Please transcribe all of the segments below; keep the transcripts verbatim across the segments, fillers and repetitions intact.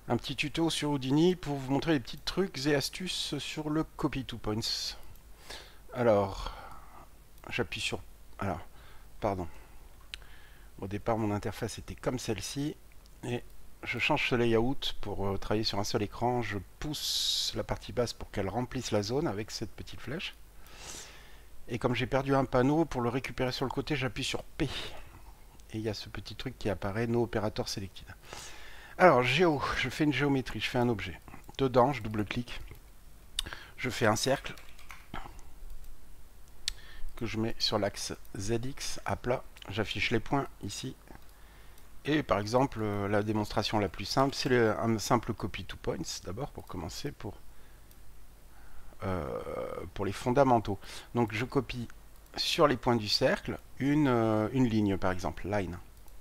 Un petit tuto sur Houdini pour vous montrer les petits trucs et astuces sur le copy to points. Alors, j'appuie sur... Alors, pardon. Au départ, mon interface était comme celle-ci. Et je change ce layout pour euh, travailler sur un seul écran. Je pousse la partie basse pour qu'elle remplisse la zone avec cette petite flèche. Et comme j'ai perdu un panneau, pour le récupérer sur le côté, j'appuie sur P. Et il y a ce petit truc qui apparaît, No Operator Selected. Alors, géo, je fais une géométrie, je fais un objet. Dedans, je double-clique. Je fais un cercle que je mets sur l'axe Z X à plat. J'affiche les points ici. Et par exemple, la démonstration la plus simple, c'est un simple copy to points, d'abord pour commencer, pour, euh, pour les fondamentaux. Donc je copie sur les points du cercle une, euh, une ligne, par exemple, line.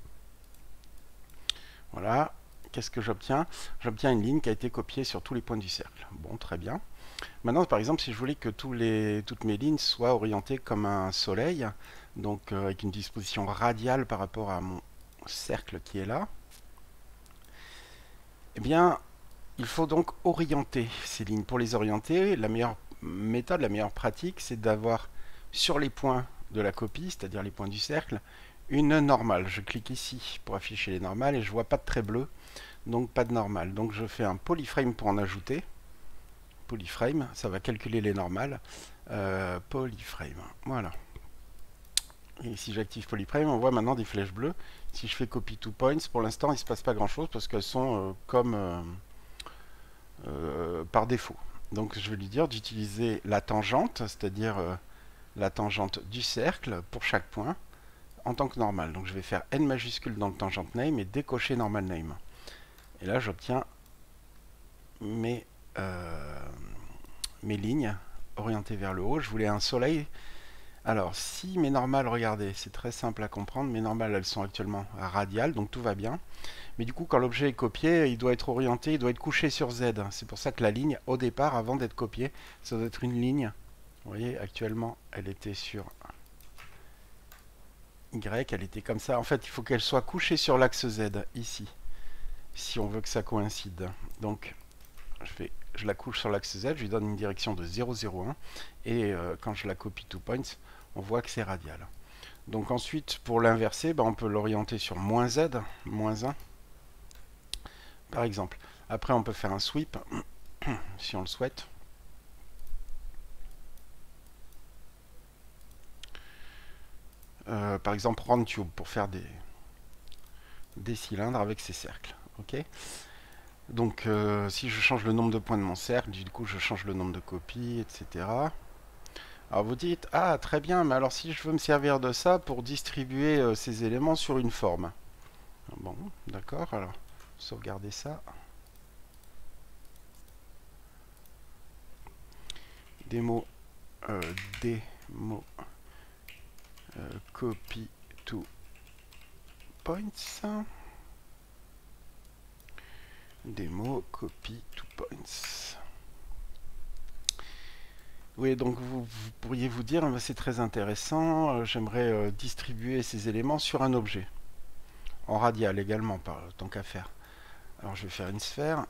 Voilà. Qu'est-ce que j'obtiens? J'obtiens une ligne qui a été copiée sur tous les points du cercle. Bon, très bien. Maintenant, par exemple, si je voulais que tous les, toutes mes lignes soient orientées comme un soleil, donc euh, avec une disposition radiale par rapport à mon cercle qui est là, eh bien, il faut donc orienter ces lignes. Pour les orienter, la meilleure méthode, la meilleure pratique, c'est d'avoir sur les points de la copie, c'est-à-dire les points du cercle, une normale. Je clique ici pour afficher les normales et je vois pas de trait bleu, donc pas de normale. Donc je fais un polyframe pour en ajouter. Polyframe, ça va calculer les normales. Euh, polyframe, voilà. Et si j'active polyframe, on voit maintenant des flèches bleues. Si je fais copy to points, pour l'instant, il ne se passe pas grand-chose parce qu'elles sont euh, comme euh, euh, par défaut. Donc je vais lui dire d'utiliser la tangente, c'est-à-dire euh, la tangente du cercle pour chaque point en tant que normal. Donc je vais faire N majuscule dans le tangent name et décocher normal name. Et là, j'obtiens mes, euh, mes lignes orientées vers le haut. Je voulais un soleil. Alors, si mes normales, regardez, c'est très simple à comprendre. Mes normales, elles sont actuellement radiales, donc tout va bien. Mais du coup, quand l'objet est copié, il doit être orienté, il doit être couché sur Z. C'est pour ça que la ligne, au départ, avant d'être copiée, ça doit être une ligne. Vous voyez, actuellement, elle était sur Y, elle était comme ça. En fait, il faut qu'elle soit couchée sur l'axe Z, ici, si on veut que ça coïncide. Donc, je, vais, je la couche sur l'axe Z, je lui donne une direction de zéro zéro un, et euh, quand je la copie to points, on voit que c'est radial. Donc ensuite, pour l'inverser, ben, on peut l'orienter sur moins Z, moins un, par exemple. Après, on peut faire un sweep, si on le souhaite. Euh, par exemple, round tube, pour faire des, des cylindres avec ces cercles. Okay, donc, euh, si je change le nombre de points de mon cercle, du coup, je change le nombre de copies, et cetera. Alors, vous dites, ah, très bien, mais alors si je veux me servir de ça pour distribuer euh, ces éléments sur une forme. Bon, d'accord, alors, sauvegarder ça. Démo, euh, démo, euh, copy to points. Démo, copy to points. Oui, donc vous, vous pourriez vous dire, c'est très intéressant, euh, j'aimerais euh, distribuer ces éléments sur un objet. En radial également, par, tant qu'à faire. Alors je vais faire une sphère.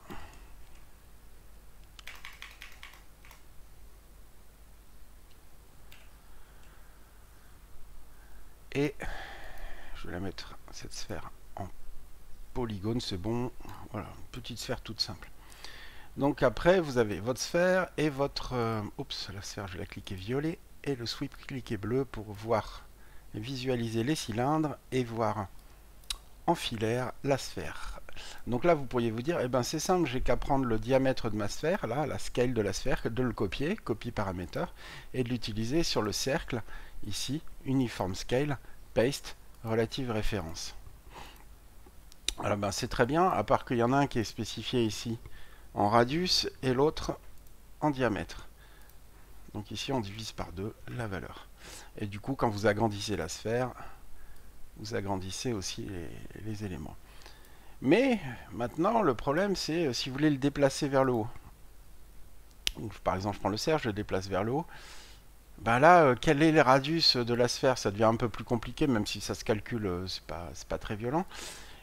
Et je vais la mettre, cette sphère, en polygone, c'est bon. Voilà, une petite sphère toute simple. Donc après, vous avez votre sphère et votre... Euh, oups, la sphère, je vais la cliquer violet. Et le sweep cliquer bleu pour voir, visualiser les cylindres et voir en filaire la sphère. Donc là, vous pourriez vous dire, eh ben c'est simple, j'ai qu'à prendre le diamètre de ma sphère, là, la scale de la sphère, de le copier, copie paramètre, et de l'utiliser sur le cercle, ici, uniform scale, paste, relative référence. Alors ben c'est très bien, à part qu'il y en a un qui est spécifié ici en radius et l'autre en diamètre. Donc ici, on divise par deux la valeur. Et du coup, quand vous agrandissez la sphère, vous agrandissez aussi les, les éléments. Mais maintenant, le problème, c'est euh, si vous voulez le déplacer vers le haut. Donc, par exemple, je prends le cercle, je le déplace vers le haut. Ben là, euh, quel est le radius de la sphère? Ça devient un peu plus compliqué, même si ça se calcule, euh, c'est pas, c'est pas très violent.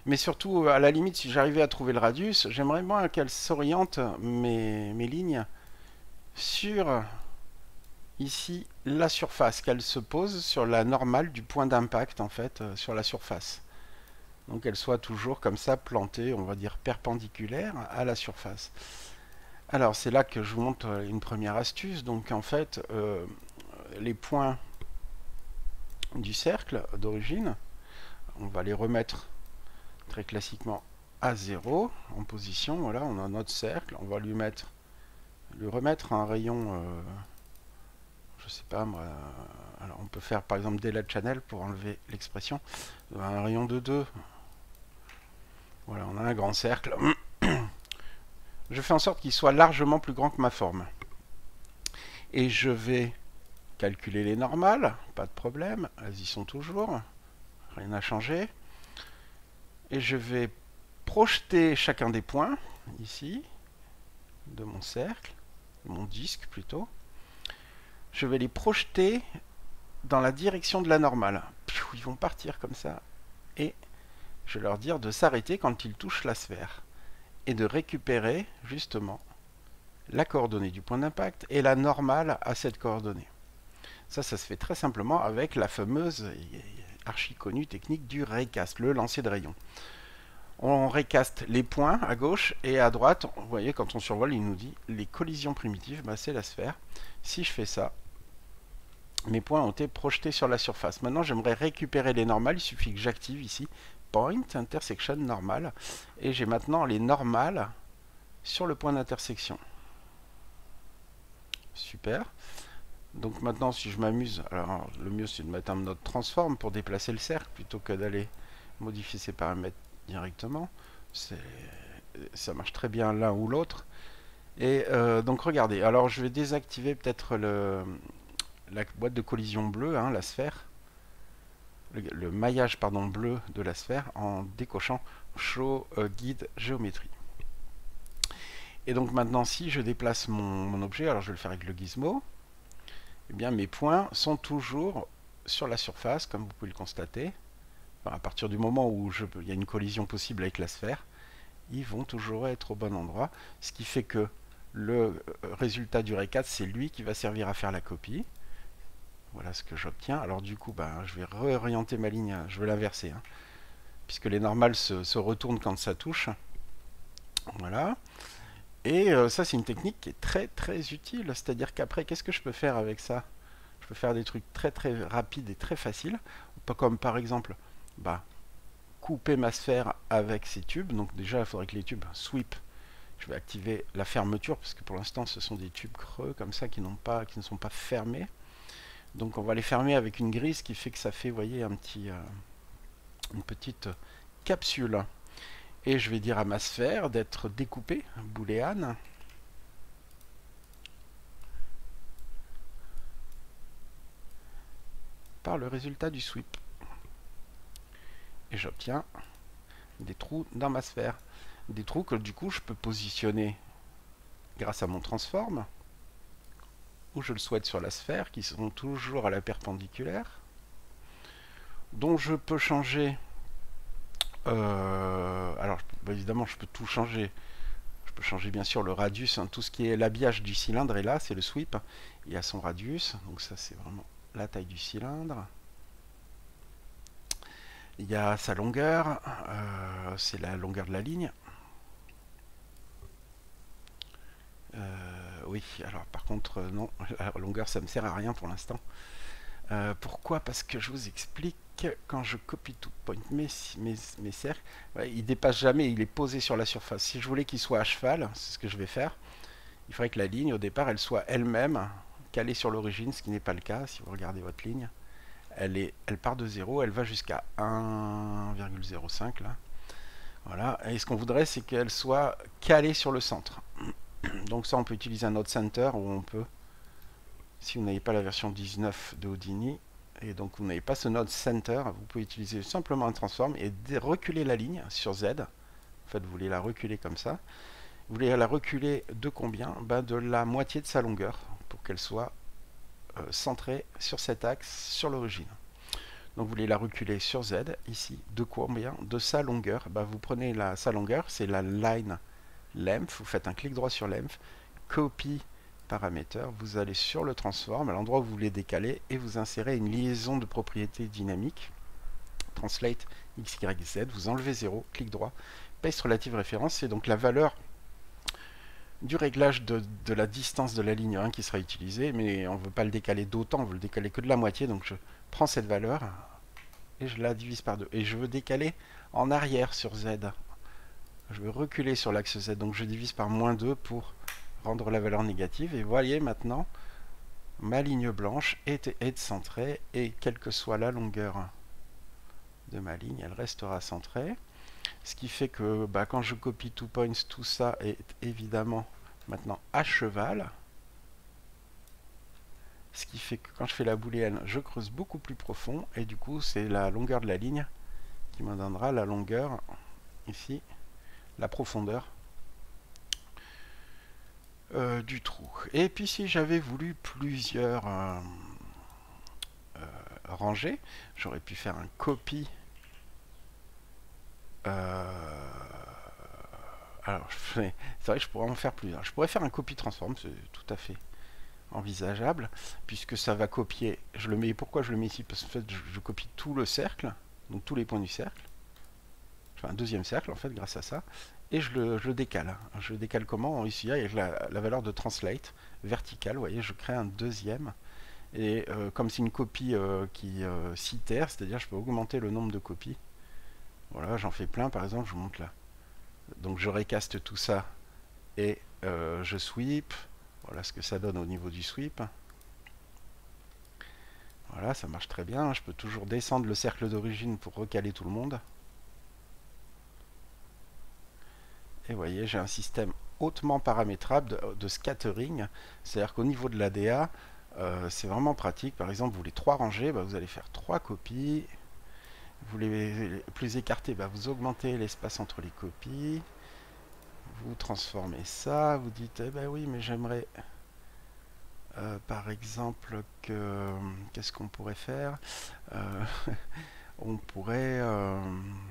Mais surtout, à la limite, si j'arrivais à trouver le radius, j'aimerais bien qu'elle s'oriente, mes, mes lignes, sur, ici, la surface, qu'elle se pose sur la normale du point d'impact, en fait, euh, sur la surface. Donc elle soit toujours comme ça, plantée, on va dire perpendiculaire à la surface. Alors c'est là que je vous montre une première astuce. Donc en fait, euh, les points du cercle d'origine, on va les remettre très classiquement à zéro en position. Voilà, on a notre cercle, on va lui mettre, lui remettre un rayon, euh, je sais pas moi. Alors on peut faire par exemple delete channel pour enlever l'expression, un rayon de deux. Voilà, on a un grand cercle. Je fais en sorte qu'il soit largement plus grand que ma forme. Et je vais calculer les normales, pas de problème, elles y sont toujours, rien n'a changé. Et je vais projeter chacun des points, ici, de mon cercle, de mon disque plutôt. Je vais les projeter dans la direction de la normale. Ils vont partir comme ça. Et je vais leur dire de s'arrêter quand ils touchent la sphère. Et de récupérer, justement, la coordonnée du point d'impact et la normale à cette coordonnée. Ça, ça se fait très simplement avec la fameuse archi connue technique du raycast, le lancer de rayon. On raycaste les points à gauche et à droite. Vous voyez, quand on survole, il nous dit les collisions primitives, bah, c'est la sphère. Si je fais ça, mes points ont été projetés sur la surface. Maintenant, j'aimerais récupérer les normales. Il suffit que j'active ici Point Intersection Normal. Et j'ai maintenant les normales sur le point d'intersection. Super. Donc maintenant, si je m'amuse, alors le mieux c'est de mettre un node transform pour déplacer le cercle plutôt que d'aller modifier ses paramètres directement. Ça marche très bien l'un ou l'autre. Et euh, donc regardez, alors je vais désactiver peut-être le la boîte de collision bleue, hein, la sphère, le, le maillage pardon bleu de la sphère en décochant Show euh, Guide Géométrie. Et donc maintenant, si je déplace mon, mon objet, alors je vais le faire avec le gizmo. Eh bien, mes points sont toujours sur la surface, comme vous pouvez le constater. Enfin, à partir du moment où je, il y a une collision possible avec la sphère, ils vont toujours être au bon endroit. Ce qui fait que le résultat du raycast, c'est lui qui va servir à faire la copie. Voilà ce que j'obtiens. Alors du coup, ben, je vais réorienter ma ligne, je vais l'inverser, hein, puisque les normales se, se retournent quand ça touche. Voilà. Et euh, ça, c'est une technique qui est très très utile. C'est-à-dire qu'après, qu'est-ce que je peux faire avec ça? Je peux faire des trucs très très rapides et très faciles. Pas comme par exemple, bah, couper ma sphère avec ces tubes. Donc déjà, il faudrait que les tubes sweep. Je vais activer la fermeture parce que pour l'instant, ce sont des tubes creux comme ça qui n'ont pas, qui ne sont pas fermés. Donc on va les fermer avec une grille, ce qui fait que ça fait, vous voyez, un petit, euh, une petite capsule. Et je vais dire à ma sphère d'être découpée, booléane. Par le résultat du sweep. Et j'obtiens des trous dans ma sphère. Des trous que du coup je peux positionner grâce à mon transform, où je le souhaite sur la sphère, qui sont toujours à la perpendiculaire, dont je peux changer... Euh, alors bah, évidemment je peux tout changer. Je peux changer bien sûr le radius, hein, tout ce qui est l'habillage du cylindre est là, c'est le sweep. Il y a son radius, donc ça c'est vraiment la taille du cylindre. Il y a sa longueur, euh, c'est la longueur de la ligne. Euh, oui, alors par contre, euh, non, la longueur ça me sert à rien pour l'instant. Euh, pourquoi? Parce que je vous explique, quand je copie tout point mes, mes, mes cercles, ouais, il dépasse jamais, il est posé sur la surface. Si je voulais qu'il soit à cheval, c'est ce que je vais faire, il faudrait que la ligne au départ elle soit elle-même calée sur l'origine, ce qui n'est pas le cas. Si vous regardez votre ligne, elle, est, elle part de zéro, elle va jusqu'à un virgule zéro cinq là. Voilà, et ce qu'on voudrait c'est qu'elle soit calée sur le centre. Donc ça on peut utiliser un node center où on peut, si vous n'avez pas la version dix-neuf de Houdini, et donc vous n'avez pas ce node center, vous pouvez utiliser simplement un transform et reculer la ligne sur Z. En fait vous voulez la reculer comme ça. Vous voulez la reculer de combien? Ben de la moitié de sa longueur, pour qu'elle soit euh, centrée sur cet axe, sur l'origine. Donc vous voulez la reculer sur Z, ici. De combien? De sa longueur. Bah, vous prenez la, sa longueur, c'est la line length. Vous faites un clic droit sur length, copy paramètre. Vous allez sur le transform, à l'endroit où vous voulez décaler, et vous insérez une liaison de propriétés dynamiques. Translate X, Y, Z. Vous enlevez zéro, clic droit. Paste relative référence, c'est donc la valeur du réglage de, de la distance de la ligne un qui sera utilisée, mais on ne veut pas le décaler d'autant, on veut le décaler que de la moitié, donc je prends cette valeur et je la divise par deux. Et je veux décaler en arrière sur Z. Je veux reculer sur l'axe Z, donc je divise par moins deux pour rendre la valeur négative. Et voyez maintenant, ma ligne blanche est, est centrée, et quelle que soit la longueur de ma ligne, elle restera centrée. Ce qui fait que bah, quand je copie two points, tout ça est évidemment maintenant à cheval. Ce qui fait que quand je fais la booléenne, je creuse beaucoup plus profond. Et du coup, c'est la longueur de la ligne qui me donnera la longueur, ici, la profondeur euh, du trou. Et puis si j'avais voulu plusieurs euh, euh, rangées, j'aurais pu faire un copy. Euh, alors, c'est vrai que je pourrais en faire plusieurs. Je pourrais faire un copy transform, c'est tout à fait envisageable, puisque ça va copier. Je le mets. Pourquoi je le mets ici? Parce qu'en fait, je, je copie tout le cercle, donc tous les points du cercle. Je fais un deuxième cercle en fait grâce à ça, et je le, je le décale. Je le décale comment? Ici, avec la, la valeur de translate verticale. Vous voyez, je crée un deuxième. Et euh, comme c'est une copie euh, qui euh, citaire, c'est-à-dire je peux augmenter le nombre de copies. Voilà, j'en fais plein, par exemple, je vous montre là. Donc je recaste tout ça et euh, je sweep. Voilà ce que ça donne au niveau du sweep. Voilà, ça marche très bien. Je peux toujours descendre le cercle d'origine pour recaler tout le monde. Et vous voyez, j'ai un système hautement paramétrable de, de scattering. C'est-à-dire qu'au niveau de l'A D A, euh, c'est vraiment pratique. Par exemple, vous voulez trois rangées, bah, vous allez faire trois copies. Vous voulez plus écarter, bah, vous augmentez l'espace entre les copies. Vous transformez ça, vous dites, eh ben oui, mais j'aimerais, euh, par exemple, que... Qu'est-ce qu'on pourrait faire? euh, On pourrait... Euh,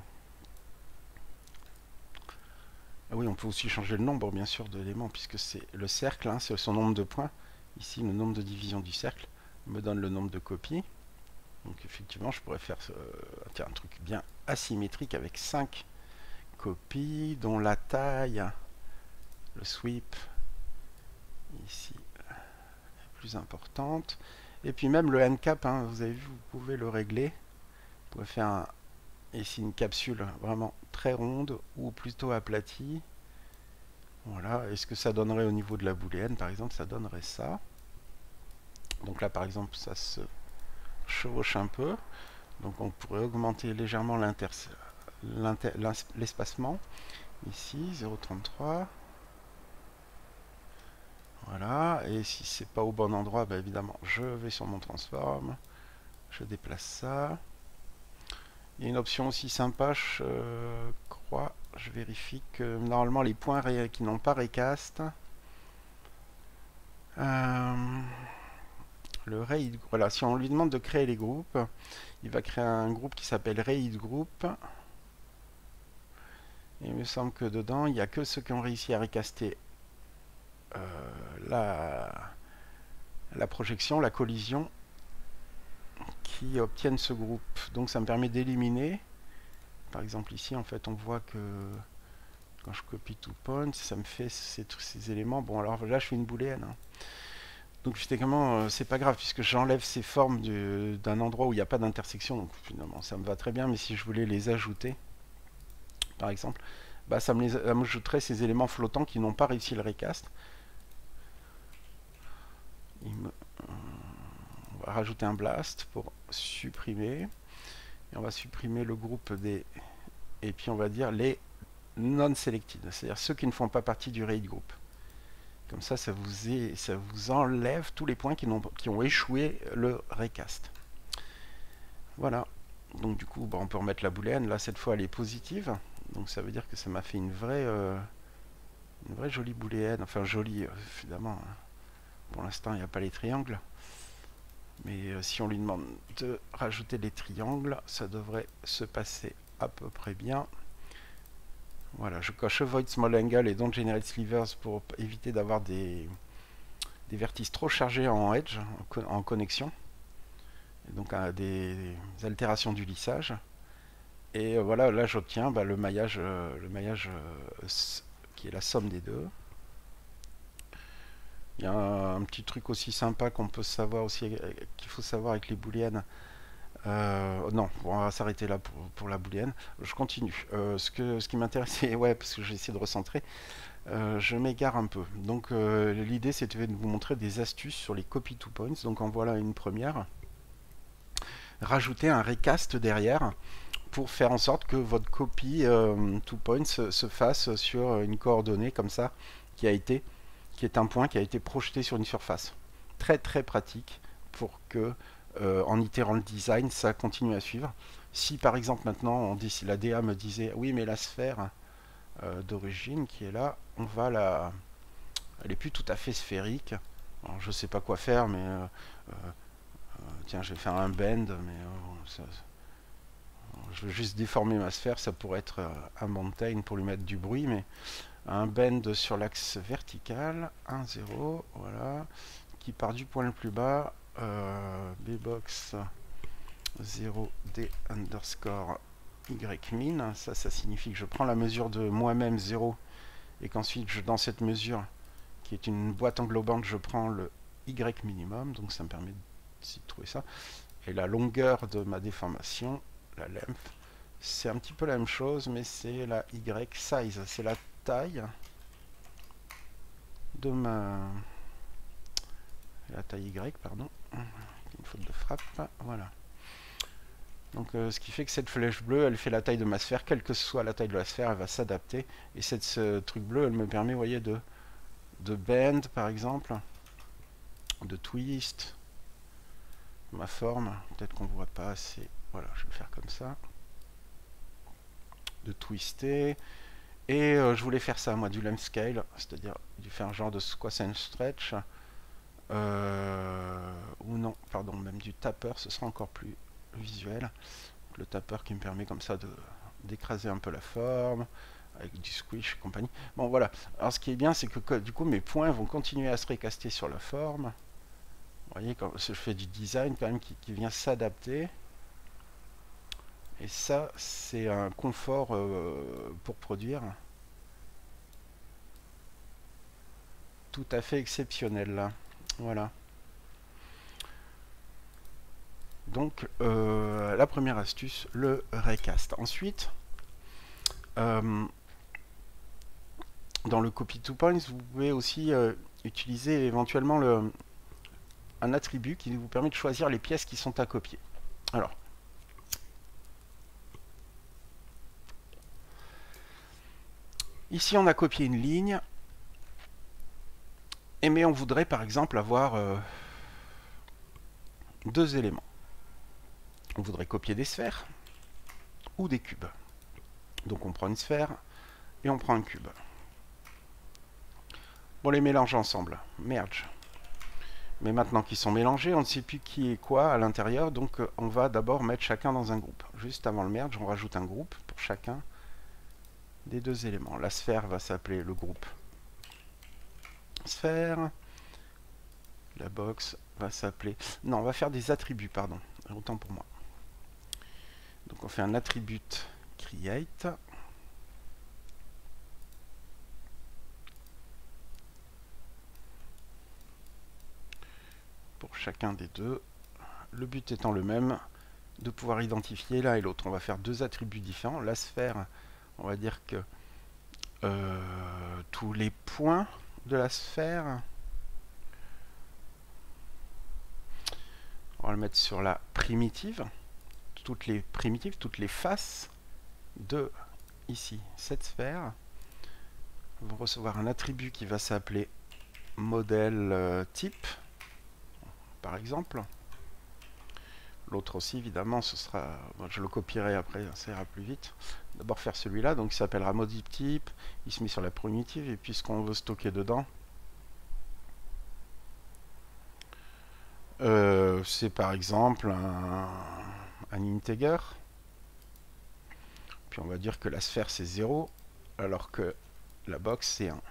ah oui, on peut aussi changer le nombre, bien sûr, d'éléments, puisque c'est le cercle, hein, c'est son nombre de points. Ici, le nombre de divisions du cercle me donne le nombre de copies. Donc effectivement, je pourrais faire euh, tiens, un truc bien asymétrique avec cinq copies, dont la taille, le sweep, ici, est plus importante. Et puis même le end cap, hein, vous avez vu, vous pouvez le régler. Vous pouvez faire un, ici une capsule vraiment très ronde ou plutôt aplatie. Voilà, et ce que ça donnerait au niveau de la booléenne, par exemple, ça donnerait ça. Donc là, par exemple, ça se chevauche un peu. Donc on pourrait augmenter légèrement l'espacement. Ici, zéro virgule trente-trois. Voilà, et si c'est pas au bon endroit, bah évidemment, je vais sur mon transform. Je déplace ça. Il y a une option aussi sympa, je euh, crois, je vérifie que normalement les points qui n'ont pas recast, euh, le raid, voilà, si on lui demande de créer les groupes, il va créer un groupe qui s'appelle raid group. Et il me semble que dedans, il n'y a que ceux qui ont réussi à recaster euh, la, la projection, la collision, qui obtiennent ce groupe. Donc ça me permet d'éliminer. Par exemple ici, en fait, on voit que quand je copie two points, ça me fait ces, ces éléments. Bon, alors là, je fais une booléenne. Hein. Donc finalement, euh, c'est pas grave, puisque j'enlève ces formes d'un endroit où il n'y a pas d'intersection. Donc finalement, ça me va très bien. Mais si je voulais les ajouter, par exemple, bah, ça me ajouterait ces éléments flottants qui n'ont pas réussi le recast. Il me, on va rajouter un blast pour supprimer. Et on va supprimer le groupe des... Et puis on va dire les non-selected, c'est-à-dire ceux qui ne font pas partie du raid group. Comme ça, ça vous, est, ça vous enlève tous les points qui ont, qui ont échoué le recast. Voilà. Donc du coup, bon, on peut remettre la booléenne. Là, cette fois, elle est positive. Donc ça veut dire que ça m'a fait une vraie, euh, une vraie jolie booléenne. Enfin, jolie, euh, évidemment. Pour l'instant, il n'y a pas les triangles. Mais euh, si on lui demande de rajouter des triangles, ça devrait se passer à peu près bien. Voilà, je coche Avoid Small Angle et Don't Generate Slivers pour éviter d'avoir des, des vertices trop chargés en edge, en, en connexion. Et donc euh, des, des altérations du lissage. Et euh, voilà, là j'obtiens bah, le maillage, euh, le maillage euh, qui est la somme des deux. Il y a un, un petit truc aussi sympa qu'on peut savoir aussi, qu'il faut savoir avec les booléennes. Euh, non, on va s'arrêter là pour, pour la booléenne. Je continue. Euh, ce, que, ce qui m'intéressait, ouais, parce que j'ai essayé de recentrer, euh, je m'égare un peu. Donc euh, l'idée c'était de vous montrer des astuces sur les copy to points. Donc en voilà une première. Rajouter un recast derrière pour faire en sorte que votre copy euh, to points se, se fasse sur une coordonnée comme ça qui a été, qui est un point qui a été projeté sur une surface. Très très pratique pour que euh, en itérant le design ça continue à suivre. Si par exemple maintenant on dit, si la D A me disait oui mais la sphère euh, d'origine qui est là, on va la, elle est plus tout à fait sphérique. Alors, je sais pas quoi faire mais euh, euh, tiens je vais faire un bend mais euh, ça, je veux juste déformer ma sphère, ça pourrait être un mountain pour lui mettre du bruit, mais un bend sur l'axe vertical, un zéro, voilà, qui part du point le plus bas, euh, bbox zéro d underscore ymin, ça, ça signifie que je prends la mesure de moi-même zéro, et qu'ensuite, je, dans cette mesure, qui est une boîte englobante, je prends le y minimum, donc ça me permet de trouver ça, et la longueur de ma déformation, la length, c'est un petit peu la même chose, mais c'est la Y size, c'est la taille de ma... la taille Y, pardon, une faute de frappe, voilà. Donc euh, ce qui fait que cette flèche bleue, elle fait la taille de ma sphère, quelle que soit la taille de la sphère, elle va s'adapter, et cette ce truc bleu, elle me permet, vous voyez, de, de bend, par exemple, de twist, ma forme, peut-être qu'on ne voit pas assez, voilà, je vais le faire comme ça, de twister. Et euh, je voulais faire ça, moi, du length scale, c'est-à-dire de faire un genre de squash and stretch, euh, ou non, pardon, même du tapper, ce sera encore plus visuel. Donc, le tapper qui me permet comme ça de d'écraser un peu la forme, avec du squish et compagnie. Bon, voilà. Alors, ce qui est bien, c'est que du coup, mes points vont continuer à se recaster sur la forme. Vous voyez, quand je fais du design quand même qui, qui vient s'adapter. Et ça, c'est un confort euh, pour produire tout à fait exceptionnel là. Voilà. Donc euh, la première astuce, le recast. Ensuite, euh, dans le copy to points, vous pouvez aussi euh, utiliser éventuellement le, un attribut qui vous permet de choisir les pièces qui sont à copier. Alors, ici on a copié une ligne, et mais on voudrait par exemple avoir euh, deux éléments. On voudrait copier des sphères ou des cubes. Donc on prend une sphère et on prend un cube. On les mélange ensemble. Merge. Mais maintenant qu'ils sont mélangés, on ne sait plus qui est quoi à l'intérieur, donc on va d'abord mettre chacun dans un groupe. Juste avant le merge, on rajoute un groupe pour chacun des deux éléments. La sphère va s'appeler le groupe sphère. La box va s'appeler... Non, on va faire des attributs, pardon. Autant pour moi. Donc on fait un attribut create. Pour chacun des deux. Le but étant le même, de pouvoir identifier l'un et l'autre. On va faire deux attributs différents. La sphère, on va dire que euh, tous les points de la sphère, on va le mettre sur la primitive. Toutes les primitives, toutes les faces de ici, cette sphère vont recevoir un attribut qui va s'appeler modèle euh, type, par exemple. L'autre aussi, évidemment, ce sera, bon, je le copierai après, ça ira plus vite. D'abord faire celui-là, donc il s'appellera modèle type, il se met sur la primitive, et puis ce qu'on veut stocker dedans, Euh, c'est par exemple un, un integer. Puis on va dire que la sphère c'est zéro, alors que la box c'est un.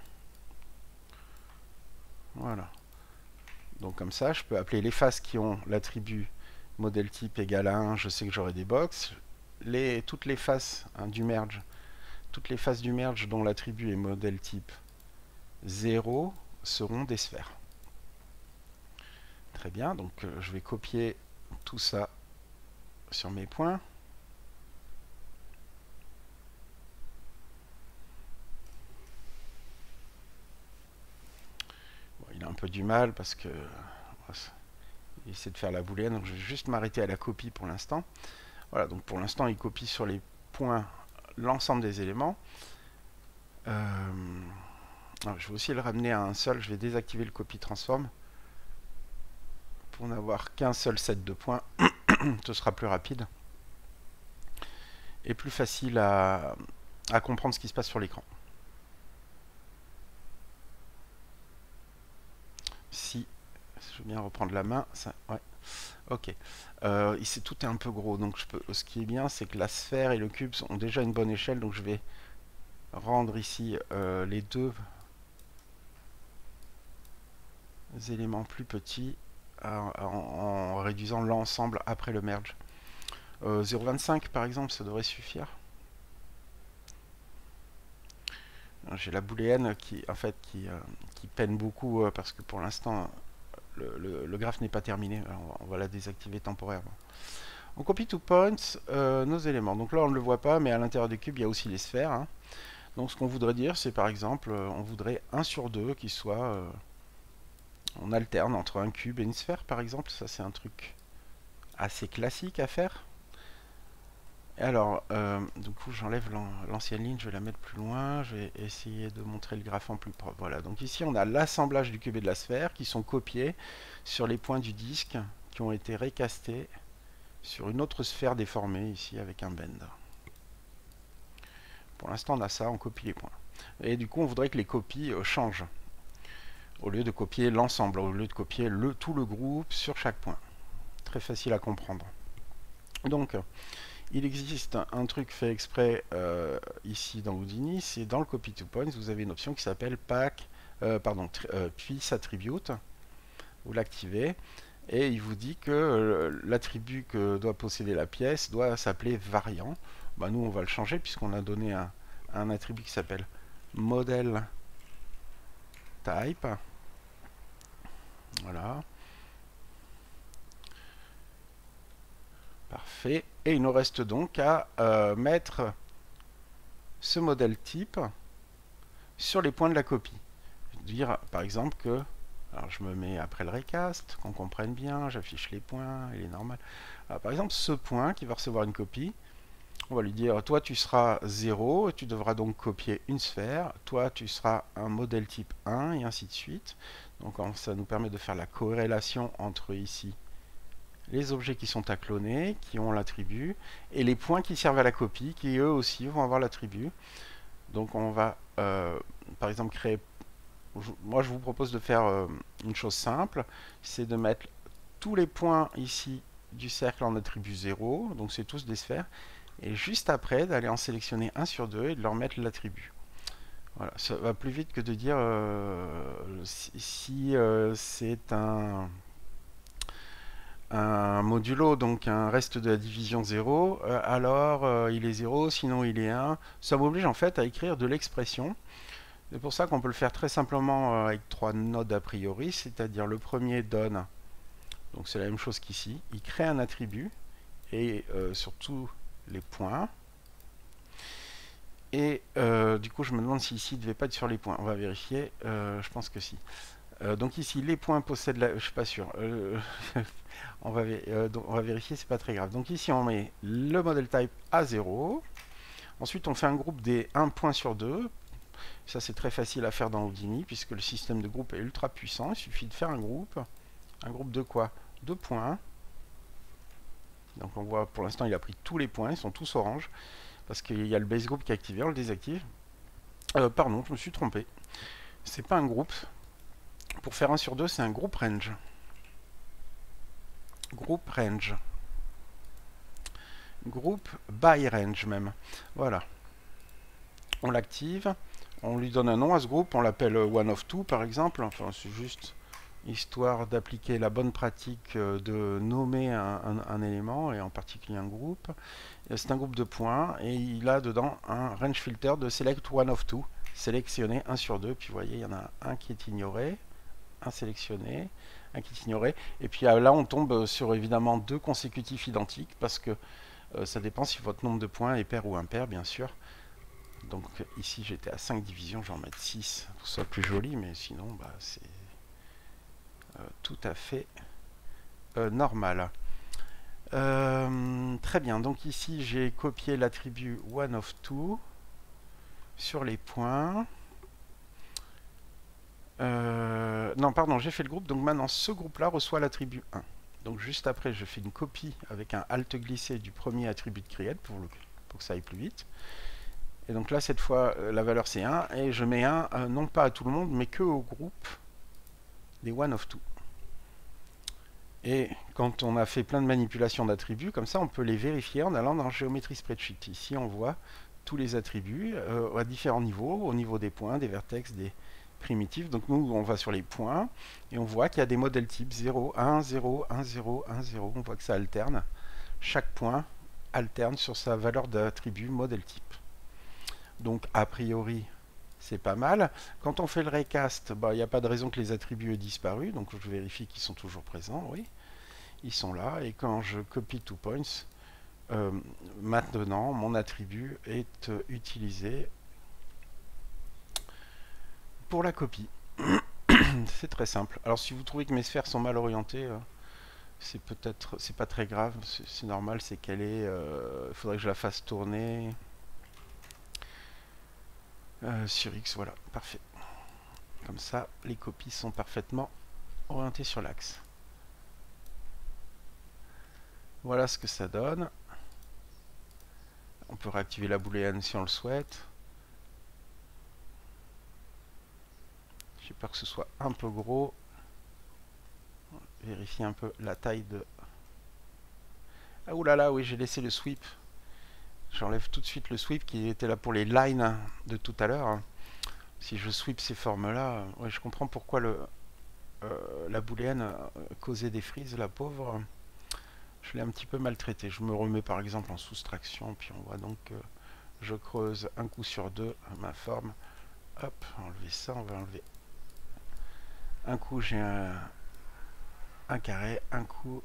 Voilà. Donc comme ça, je peux appeler les faces qui ont l'attribut modèle type égale à un, je sais que j'aurai des box. Les, toutes les faces hein, du merge, toutes les faces du merge dont l'attribut est modèle type zéro seront des sphères. Très bien, donc euh, je vais copier tout ça sur mes points. Bon, il a un peu du mal parce que il essaie de faire la booléenne, donc je vais juste m'arrêter à la copie pour l'instant. Voilà, donc pour l'instant il copie sur les points l'ensemble des éléments. Euh, je vais aussi le ramener à un seul, je vais désactiver le copy transform pour n'avoir qu'un seul set de points. Ce sera plus rapide et plus facile à, à comprendre ce qui se passe sur l'écran. Si je veux bien reprendre la main, ça, ouais, ok. Euh, ici tout est un peu gros, donc je peux, ce qui est bien, c'est que la sphère et le cube ont déjà une bonne échelle, donc je vais rendre ici euh, les deux éléments plus petits en, en, en réduisant l'ensemble après le merge. Euh, zéro virgule vingt-cinq par exemple, ça devrait suffire. J'ai la booléenne qui, en fait, qui, euh, qui peine beaucoup euh, parce que pour l'instant le, le, le graphe n'est pas terminé. Alors on, va, on va la désactiver temporairement. On copie to points euh, nos éléments. Donc là on ne le voit pas, mais à l'intérieur du cube il y a aussi les sphères. Hein. Donc ce qu'on voudrait dire, c'est par exemple, euh, on voudrait un sur deux qui soit... Euh, on alterne entre un cube et une sphère par exemple. Ça c'est un truc assez classique à faire. Et alors, euh, du coup j'enlève l'ancienne ligne, je vais la mettre plus loin. Je vais essayer de montrer le graphe en plus propre. Voilà, donc ici on a l'assemblage du cube et de la sphère qui sont copiés sur les points du disque qui ont été recastés sur une autre sphère déformée ici avec un bend. Pour l'instant on a ça, on copie les points. Et du coup on voudrait que les copies euh, changent. Au lieu de copier l'ensemble, au lieu de copier le, tout le groupe sur chaque point. Très facile à comprendre. Donc, il existe un, un truc fait exprès euh, ici dans Houdini, c'est dans le copy to points, vous avez une option qui s'appelle pack, euh, pardon, euh, piece attribute. Vous l'activez et il vous dit que euh, l'attribut que doit posséder la pièce doit s'appeler variant. Bah, nous, on va le changer puisqu'on a donné un, un attribut qui s'appelle model type. Voilà. Parfait. Et il nous reste donc à euh, mettre ce modèle type sur les points de la copie. Dire par exemple que, alors je me mets après le recast, qu'on comprenne bien, j'affiche les points, il est normal. Alors, par exemple, ce point qui va recevoir une copie, on va lui dire, toi tu seras zéro, et tu devras donc copier une sphère, toi tu seras un modèle type un, et ainsi de suite. Donc ça nous permet de faire la corrélation entre ici les objets qui sont à cloner, qui ont l'attribut, et les points qui servent à la copie, qui eux aussi vont avoir l'attribut. Donc on va, euh, par exemple, créer... Moi je vous propose de faire euh, une chose simple, c'est de mettre tous les points ici du cercle en attribut zéro, donc c'est tous des sphères, et juste après d'aller en sélectionner un sur deux et de leur mettre l'attribut. Voilà, ça va plus vite que de dire euh, si, si euh, c'est un... un modulo, donc un reste de la division zéro, euh, alors euh, il est zéro, sinon il est un. Ça m'oblige en fait à écrire de l'expression. C'est pour ça qu'on peut le faire très simplement euh, avec trois nodes a priori, c'est-à-dire le premier donne, donc c'est la même chose qu'ici, il crée un attribut, et euh, sur tous les points. Et euh, du coup je me demande si ici il ne devait pas être sur les points, on va vérifier, euh, je pense que si. Euh, donc ici, les points possèdent la... Je suis pas sûr. Euh, on, va euh, donc on va vérifier, c'est pas très grave. Donc ici, on met le model type à zéro. Ensuite, on fait un groupe des un point sur deux. Ça, c'est très facile à faire dans Houdini, puisque le système de groupe est ultra puissant. Il suffit de faire un groupe. Un groupe de quoi? De points. Donc on voit, pour l'instant, il a pris tous les points. Ils sont tous orange. Parce qu'il y a le base group qui est activé. On le désactive. Euh, pardon, je me suis trompé. C'est pas un groupe. Pour faire un sur deux, c'est un groupe range. group range. Group by range même. Voilà. On l'active. On lui donne un nom à ce groupe. On l'appelle one of two par exemple. Enfin, c'est juste histoire d'appliquer la bonne pratique de nommer un, un, un élément et en particulier un groupe. C'est un groupe de points et il a dedans un range filter de select one of two. Sélectionner un sur deux. Puis vous voyez, il y en a un qui est ignoré, un sélectionné, un qui est ignoré. Et puis là, on tombe sur évidemment deux consécutifs identiques parce que euh, ça dépend si votre nombre de points est pair ou impair, bien sûr. Donc ici, j'étais à cinq divisions, je vais en mettre six pour que ce soit plus joli, mais sinon, bah, c'est euh, tout à fait euh, normal. Euh, très bien, donc ici, j'ai copié l'attribut one of two sur les points. Euh, non, pardon, j'ai fait le groupe, donc maintenant ce groupe-là reçoit l'attribut un. Donc juste après, je fais une copie avec un alt glissé du premier attribut de create pour, le, pour que ça aille plus vite. Et donc là, cette fois, la valeur c'est un, et je mets un, euh, non pas à tout le monde, mais que au groupe des one of two. Et quand on a fait plein de manipulations d'attributs, comme ça, on peut les vérifier en allant dans Geometry Spreadsheet. Ici, on voit tous les attributs euh, à différents niveaux, au niveau des points, des vertex, des primitifs. Donc nous, on va sur les points, et on voit qu'il y a des modèles types zéro, un, zéro, un, zéro, un, zéro. On voit que ça alterne. Chaque point alterne sur sa valeur d'attribut modèle type. Donc, a priori, c'est pas mal. Quand on fait le recast, bah, il n'y a pas de raison que les attributs aient disparu. Donc, je vérifie qu'ils sont toujours présents. Oui, ils sont là. Et quand je copie two points, euh, maintenant, mon attribut est euh, utilisé pour la copie. C'est très simple. Alors, si vous trouvez que mes sphères sont mal orientées, euh, c'est peut-être, c'est pas très grave. C'est normal, c'est qu'elle est. Il euh, faudrait que je la fasse tourner. Euh, sur X, voilà, parfait. Comme ça, les copies sont parfaitement orientées sur l'axe. Voilà ce que ça donne. On peut réactiver la booléenne si on le souhaite. J'ai peur que ce soit un peu gros. Vérifier un peu la taille de... Ah oulala, oui, j'ai laissé le sweep. J'enlève tout de suite le sweep qui était là pour les lines de tout à l'heure. Si je sweep ces formes-là, ouais, je comprends pourquoi le, euh, la booléenne causait des frises, la pauvre. Je l'ai un petit peu maltraité. Je me remets par exemple en soustraction, puis on voit donc que je creuse un coup sur deux ma forme. Hop, enlever ça, on va enlever. Un coup j'ai un, un carré, un coup...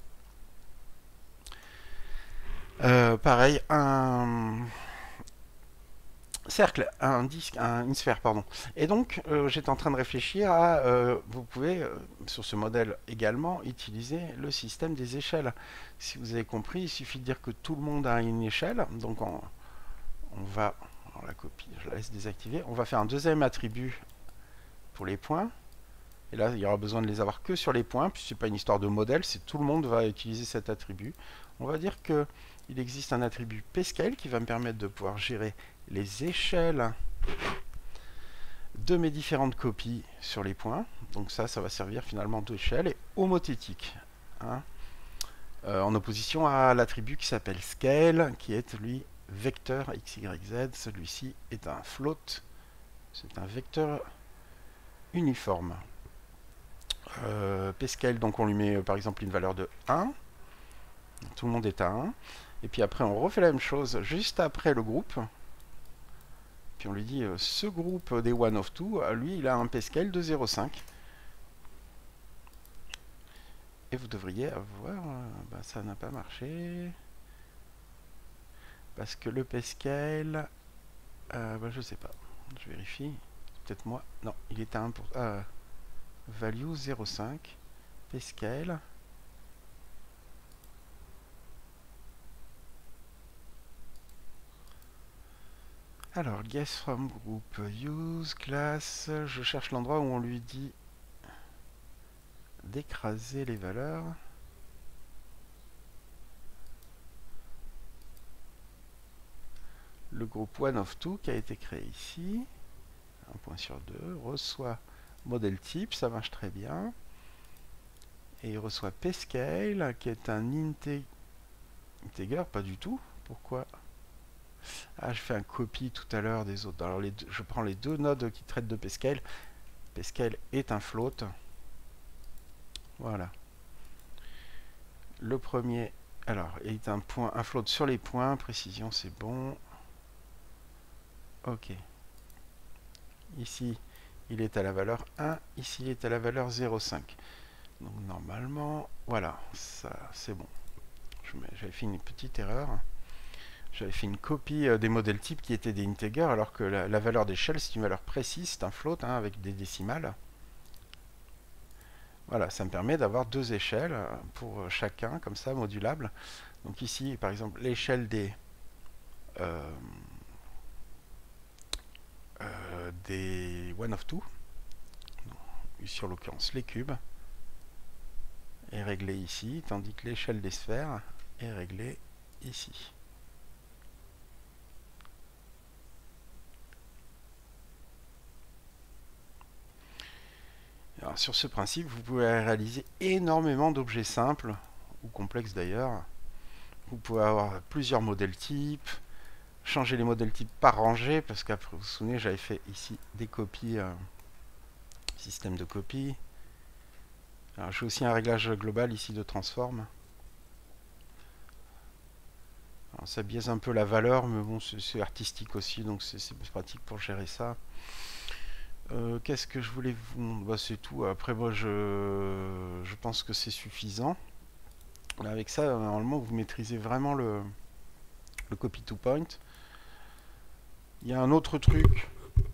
Euh, pareil, un cercle, un disque, un, une sphère, pardon. Et donc, euh, j'étais en train de réfléchir à, euh, vous pouvez, euh, sur ce modèle également, utiliser le système des échelles. Si vous avez compris, il suffit de dire que tout le monde a une échelle. Donc, on, on va, alors la copie, je la laisse désactiver. On va faire un deuxième attribut pour les points. Et là, il y aura besoin de les avoir que sur les points, puis c'est pas une histoire de modèle, c'est tout le monde va utiliser cet attribut. On va dire que il existe un attribut pscale qui va me permettre de pouvoir gérer les échelles de mes différentes copies sur les points. Donc ça, ça va servir finalement d'échelle et homothétique. Hein, euh, en opposition à l'attribut qui s'appelle scale, qui est lui vecteur x, y, z. Celui-ci est un float, c'est un vecteur uniforme. Euh, pscale, donc on lui met euh, par exemple une valeur de un. Tout le monde est à un. Et puis après, on refait la même chose juste après le groupe. Puis on lui dit, euh, ce groupe des one of two, euh, lui, il a un pscale de zéro virgule cinq. Et vous devriez avoir... Euh, bah, ça n'a pas marché. Parce que le pscale... Euh, bah, je sais pas. Je vérifie. Peut-être moi. Non, il est à un pour... Euh, value zéro virgule cinq. Pscale... Alors, guess from group, use, class, je cherche l'endroit où on lui dit d'écraser les valeurs. Le groupe one of two qui a été créé ici, un point sur deux, reçoit modèle type, ça marche très bien. Et il reçoit pscale, qui est un inte- integer, pas du tout. Pourquoi? Ah, je fais un copy tout à l'heure des autres. Alors, les deux, je prends les deux nodes qui traitent de pscale. Pscale est un float. Voilà. Le premier, alors, est un point, un float sur les points. Précision, c'est bon. Ok. Ici, il est à la valeur un. Ici, il est à la valeur zéro virgule cinq. Donc, normalement, voilà, ça, c'est bon. J'avais fait une petite erreur. J'avais fait une copie euh, des modèles types qui étaient des integers, alors que la, la valeur d'échelle, c'est une valeur précise, c'est un float hein, avec des décimales. Voilà, ça me permet d'avoir deux échelles pour chacun, comme ça, modulable. Donc ici, par exemple, l'échelle des, euh, euh, des one of two, ici en l'occurrence les cubes, est réglée ici, tandis que l'échelle des sphères est réglée ici. Alors, sur ce principe, vous pouvez réaliser énormément d'objets simples, ou complexes d'ailleurs. Vous pouvez avoir plusieurs modèles types, changer les modèles types par rangée, parce qu'après, vous vous souvenez, j'avais fait ici des copies, euh, système de copies. Alors, j'ai aussi un réglage global ici de transform. Alors, ça biaise un peu la valeur, mais bon, c'est artistique aussi, donc c'est pratique pour gérer ça. Euh, Qu'est-ce que je voulais vous... Bah, c'est tout. Après, moi, je, je pense que c'est suffisant. Avec ça, normalement, vous maîtrisez vraiment le, le copy to point. Il y a un autre truc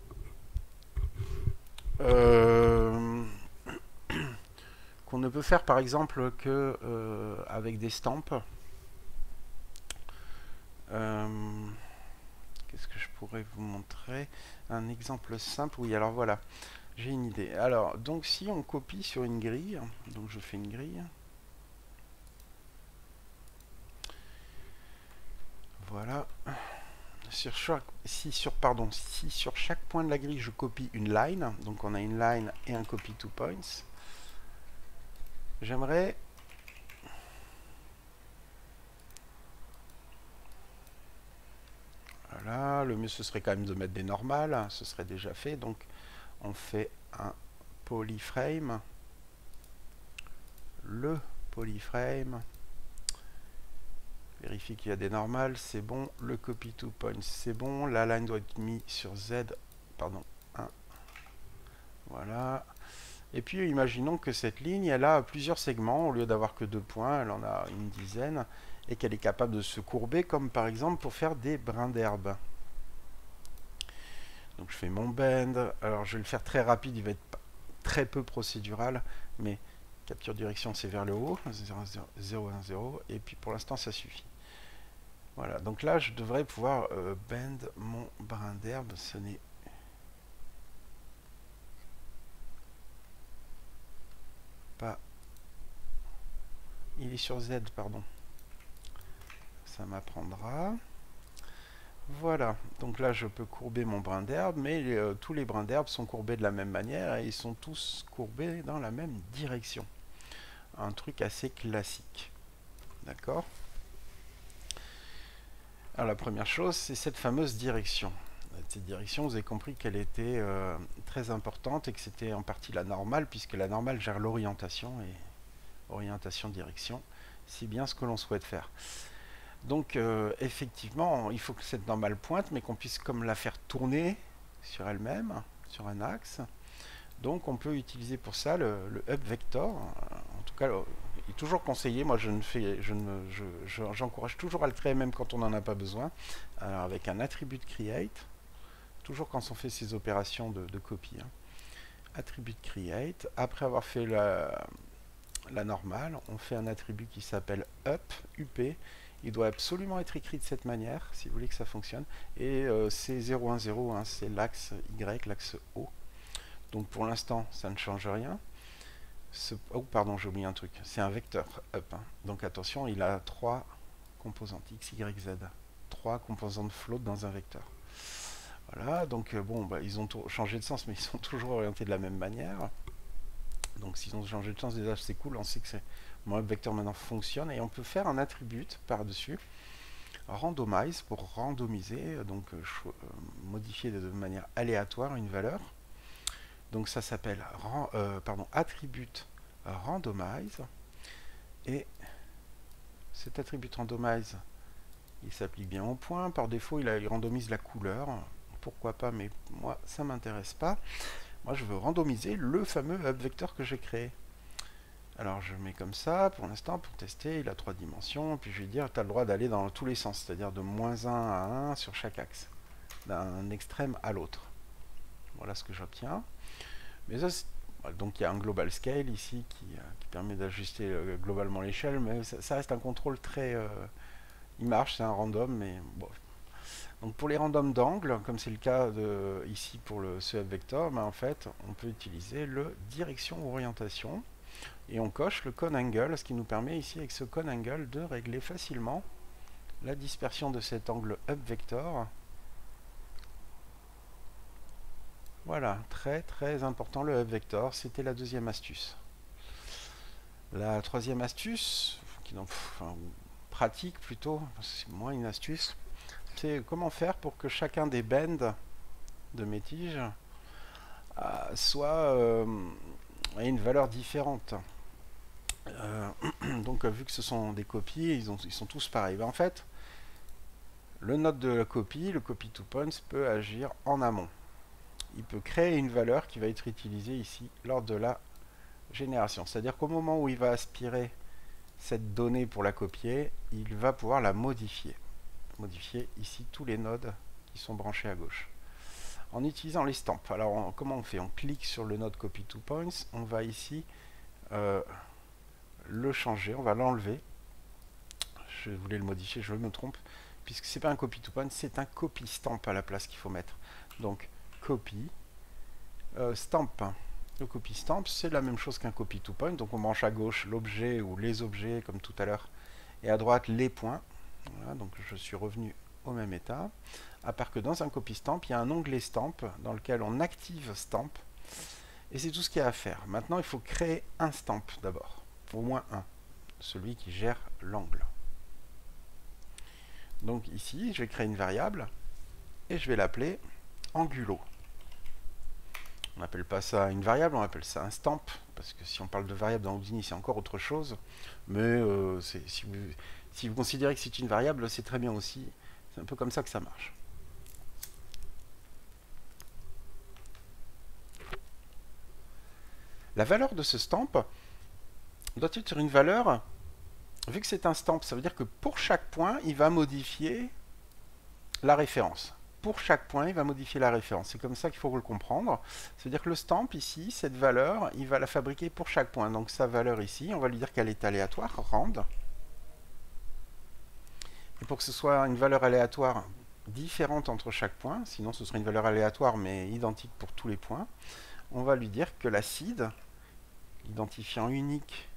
euh, qu'on ne peut faire, par exemple, que euh, avec des stamps. Euh, Qu'est-ce que je pourrais vous montrer? Un exemple simple. Oui, alors voilà. J'ai une idée. Alors, donc si on copie sur une grille, donc je fais une grille. Voilà. Sur chaque, si sur pardon, si sur chaque point de la grille je copie une line, donc on a une line et un copy to points. J'aimerais voilà, le mieux ce serait quand même de mettre des normales, hein, ce serait déjà fait. Donc on fait un polyframe. Le polyframe. Vérifie qu'il y a des normales, c'est bon. Le copy to point, c'est bon. La line doit être mise sur Z, pardon, un. Voilà. Et puis imaginons que cette ligne, elle a plusieurs segments. Au lieu d'avoir que deux points, elle en a une dizaine. Et qu'elle est capable de se courber, comme par exemple pour faire des brins d'herbe. Donc je fais mon bend. Alors je vais le faire très rapide, il va être très peu procédural. Mais capture direction, c'est vers le haut. zéro, zéro, un, zéro. Et puis pour l'instant, ça suffit. Voilà, donc là, je devrais pouvoir euh, bend mon brin d'herbe. Ce n'est pas... Il est sur Z, pardon. Ça m'apprendra. Voilà, donc là, je peux courber mon brin d'herbe, mais euh, tous les brins d'herbe sont courbés de la même manière et ils sont tous courbés dans la même direction. Un truc assez classique. D'accord ? Alors la première chose, c'est cette fameuse direction. Cette direction, vous avez compris qu'elle était euh, très importante et que c'était en partie la normale, puisque la normale gère l'orientation, et orientation-direction, c'est bien ce que l'on souhaite faire. Donc euh, effectivement, il faut que cette normale pointe, mais qu'on puisse comme la faire tourner sur elle-même, sur un axe. Donc on peut utiliser pour ça le, le up vector. En tout cas, il est toujours conseillé. Moi, je ne fais, je ne, je, je, j'encourage toujours à le créer même quand on n'en a pas besoin. Alors avec un attribut create, toujours quand on fait ces opérations de, de copie. Hein. Attribut create. Après avoir fait la, la normale, on fait un attribut qui s'appelle up, up. Il doit absolument être écrit de cette manière, si vous voulez que ça fonctionne. Et euh, c'est zéro un zéro, hein, c'est l'axe Y, l'axe O. Donc pour l'instant, ça ne change rien. Ce, oh, pardon, j'ai oublié un truc. C'est un vecteur up. Hein. Donc attention, il a trois composantes, X, Y, Z. Trois composantes float dans un vecteur. Voilà, donc euh, bon, bah, ils ont changé de sens, mais ils sont toujours orientés de la même manière. Donc s'ils ont changé de sens déjà c'est cool, on sait que mon vecteur maintenant fonctionne et on peut faire un attribut par-dessus, randomize pour randomiser, donc euh, modifier de manière aléatoire une valeur. Donc ça s'appelle euh, pardon attribut randomize et cet attribut randomize il s'applique bien au point. Par défaut il, a, il randomise la couleur, pourquoi pas, mais moi ça m'intéresse pas. Moi je veux randomiser le fameux vecteur que j'ai créé. Alors je mets comme ça pour l'instant pour tester, il a trois dimensions, puis je vais dire tu as le droit d'aller dans tous les sens, c'est-à-dire de moins un à un sur chaque axe, d'un extrême à l'autre. Voilà ce que j'obtiens. Mais ça, donc il y a un global scale ici qui, euh, qui permet d'ajuster euh, globalement l'échelle, mais ça, ça reste un contrôle très... Euh, il marche, c'est un random, mais bon. Donc pour les randoms d'angle, comme c'est le cas de, ici pour le ce vector, ben en fait on peut utiliser le direction orientation et on coche le cone angle, ce qui nous permet ici avec ce cone angle de régler facilement la dispersion de cet angle up vector. Voilà, très très important le up vector, c'était la deuxième astuce. La troisième astuce, qui donc, enfin, pratique plutôt, c'est moins une astuce, c'est comment faire pour que chacun des bends de mes tiges euh, soit euh, ait une valeur différente. Euh, donc vu que ce sont des copies, ils, ont, ils sont tous pareils. Ben, en fait, le node de la copie, le copy to points, peut agir en amont. Il peut créer une valeur qui va être utilisée ici lors de la génération. C'est-à-dire qu'au moment où il va aspirer cette donnée pour la copier, il va pouvoir la modifier. Modifier ici tous les nodes qui sont branchés à gauche. En utilisant les stamps. Alors on, comment on fait? On clique sur le node copy to points, on va ici euh, le changer, on va l'enlever. Je voulais le modifier, je me trompe, puisque c'est pas un copy to point, c'est un copy stamp à la place qu'il faut mettre. Donc copy euh, stamp. Le copy stamp, c'est la même chose qu'un copy to point, donc on branche à gauche l'objet ou les objets comme tout à l'heure, et à droite les points. Voilà, donc je suis revenu au même état, à part que dans un copy stamp, il y a un onglet stamp dans lequel on active stamp, et c'est tout ce qu'il y a à faire. Maintenant, il faut créer un stamp d'abord, au moins un, celui qui gère l'angle. Donc ici, je vais créer une variable, et je vais l'appeler angulo. On n'appelle pas ça une variable, on appelle ça un stamp, parce que si on parle de variable dans Houdini, c'est encore autre chose. Mais euh, si, vous, si vous considérez que c'est une variable, c'est très bien aussi. C'est un peu comme ça que ça marche. La valeur de ce stamp doit être une valeur, vu que c'est un stamp, ça veut dire que pour chaque point, il va modifier la référence. Pour chaque point, il va modifier la référence. C'est comme ça qu'il faut le comprendre. C'est-à-dire que le stamp ici, cette valeur, il va la fabriquer pour chaque point. Donc sa valeur ici, on va lui dire qu'elle est aléatoire, rand. Et pour que ce soit une valeur aléatoire différente entre chaque point, sinon ce serait une valeur aléatoire mais identique pour tous les points, on va lui dire que la seed, identifiant unique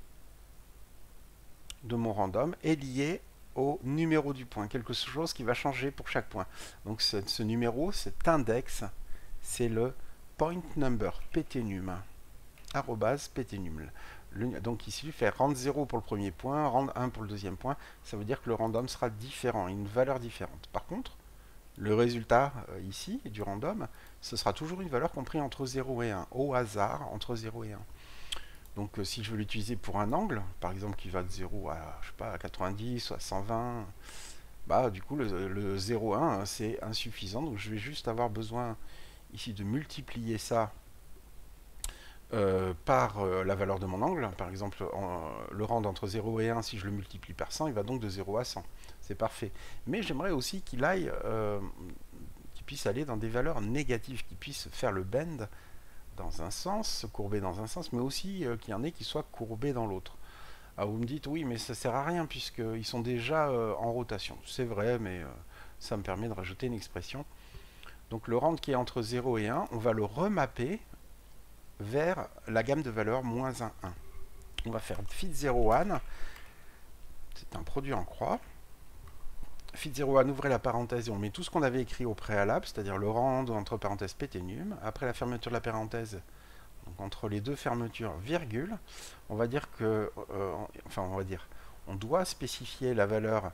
de mon random, est lié au numéro du point, quelque chose qui va changer pour chaque point. Donc ce, ce numéro, cet index, c'est le point number, ptnum, arrobase ptnum. Le, donc ici, il fait rand zéro pour le premier point, rand un pour le deuxième point. Ça veut dire que le random sera différent, une valeur différente. Par contre, le résultat euh, ici du random, ce sera toujours une valeur comprise entre zéro et un, au hasard entre zéro et un. Donc euh, si je veux l'utiliser pour un angle, par exemple qui va de zéro à, je sais pas, à quatre-vingt-dix ou à cent vingt, bah du coup le, le zéro virgule un c'est insuffisant, donc je vais juste avoir besoin ici de multiplier ça euh, par euh, la valeur de mon angle. Par exemple en, le rand entre zéro et un, si je le multiplie par cent, il va donc de zéro à cent, c'est parfait. Mais j'aimerais aussi qu'il aille, euh, qu'il puisse aller dans des valeurs négatives, qu'il puisse faire le bend dans un sens, se courber dans un sens, mais aussi euh, qu'il y en ait qui soient courbés dans l'autre. Alors vous me dites, oui, mais ça sert à rien puisqu'ils sont déjà euh, en rotation. C'est vrai, mais euh, ça me permet de rajouter une expression. Donc le rand qui est entre zéro et un, on va le remapper vers la gamme de valeurs moins un, un. On va faire fit zéro un, c'est un produit en croix. Fit zéro un, ouvrez la parenthèse et on met tout ce qu'on avait écrit au préalable, c'est-à-dire le rand entre parenthèses ptnum. Après la fermeture de la parenthèse, Donc entre les deux fermetures, virgule, on va dire que, euh, enfin on va dire, on doit spécifier la valeur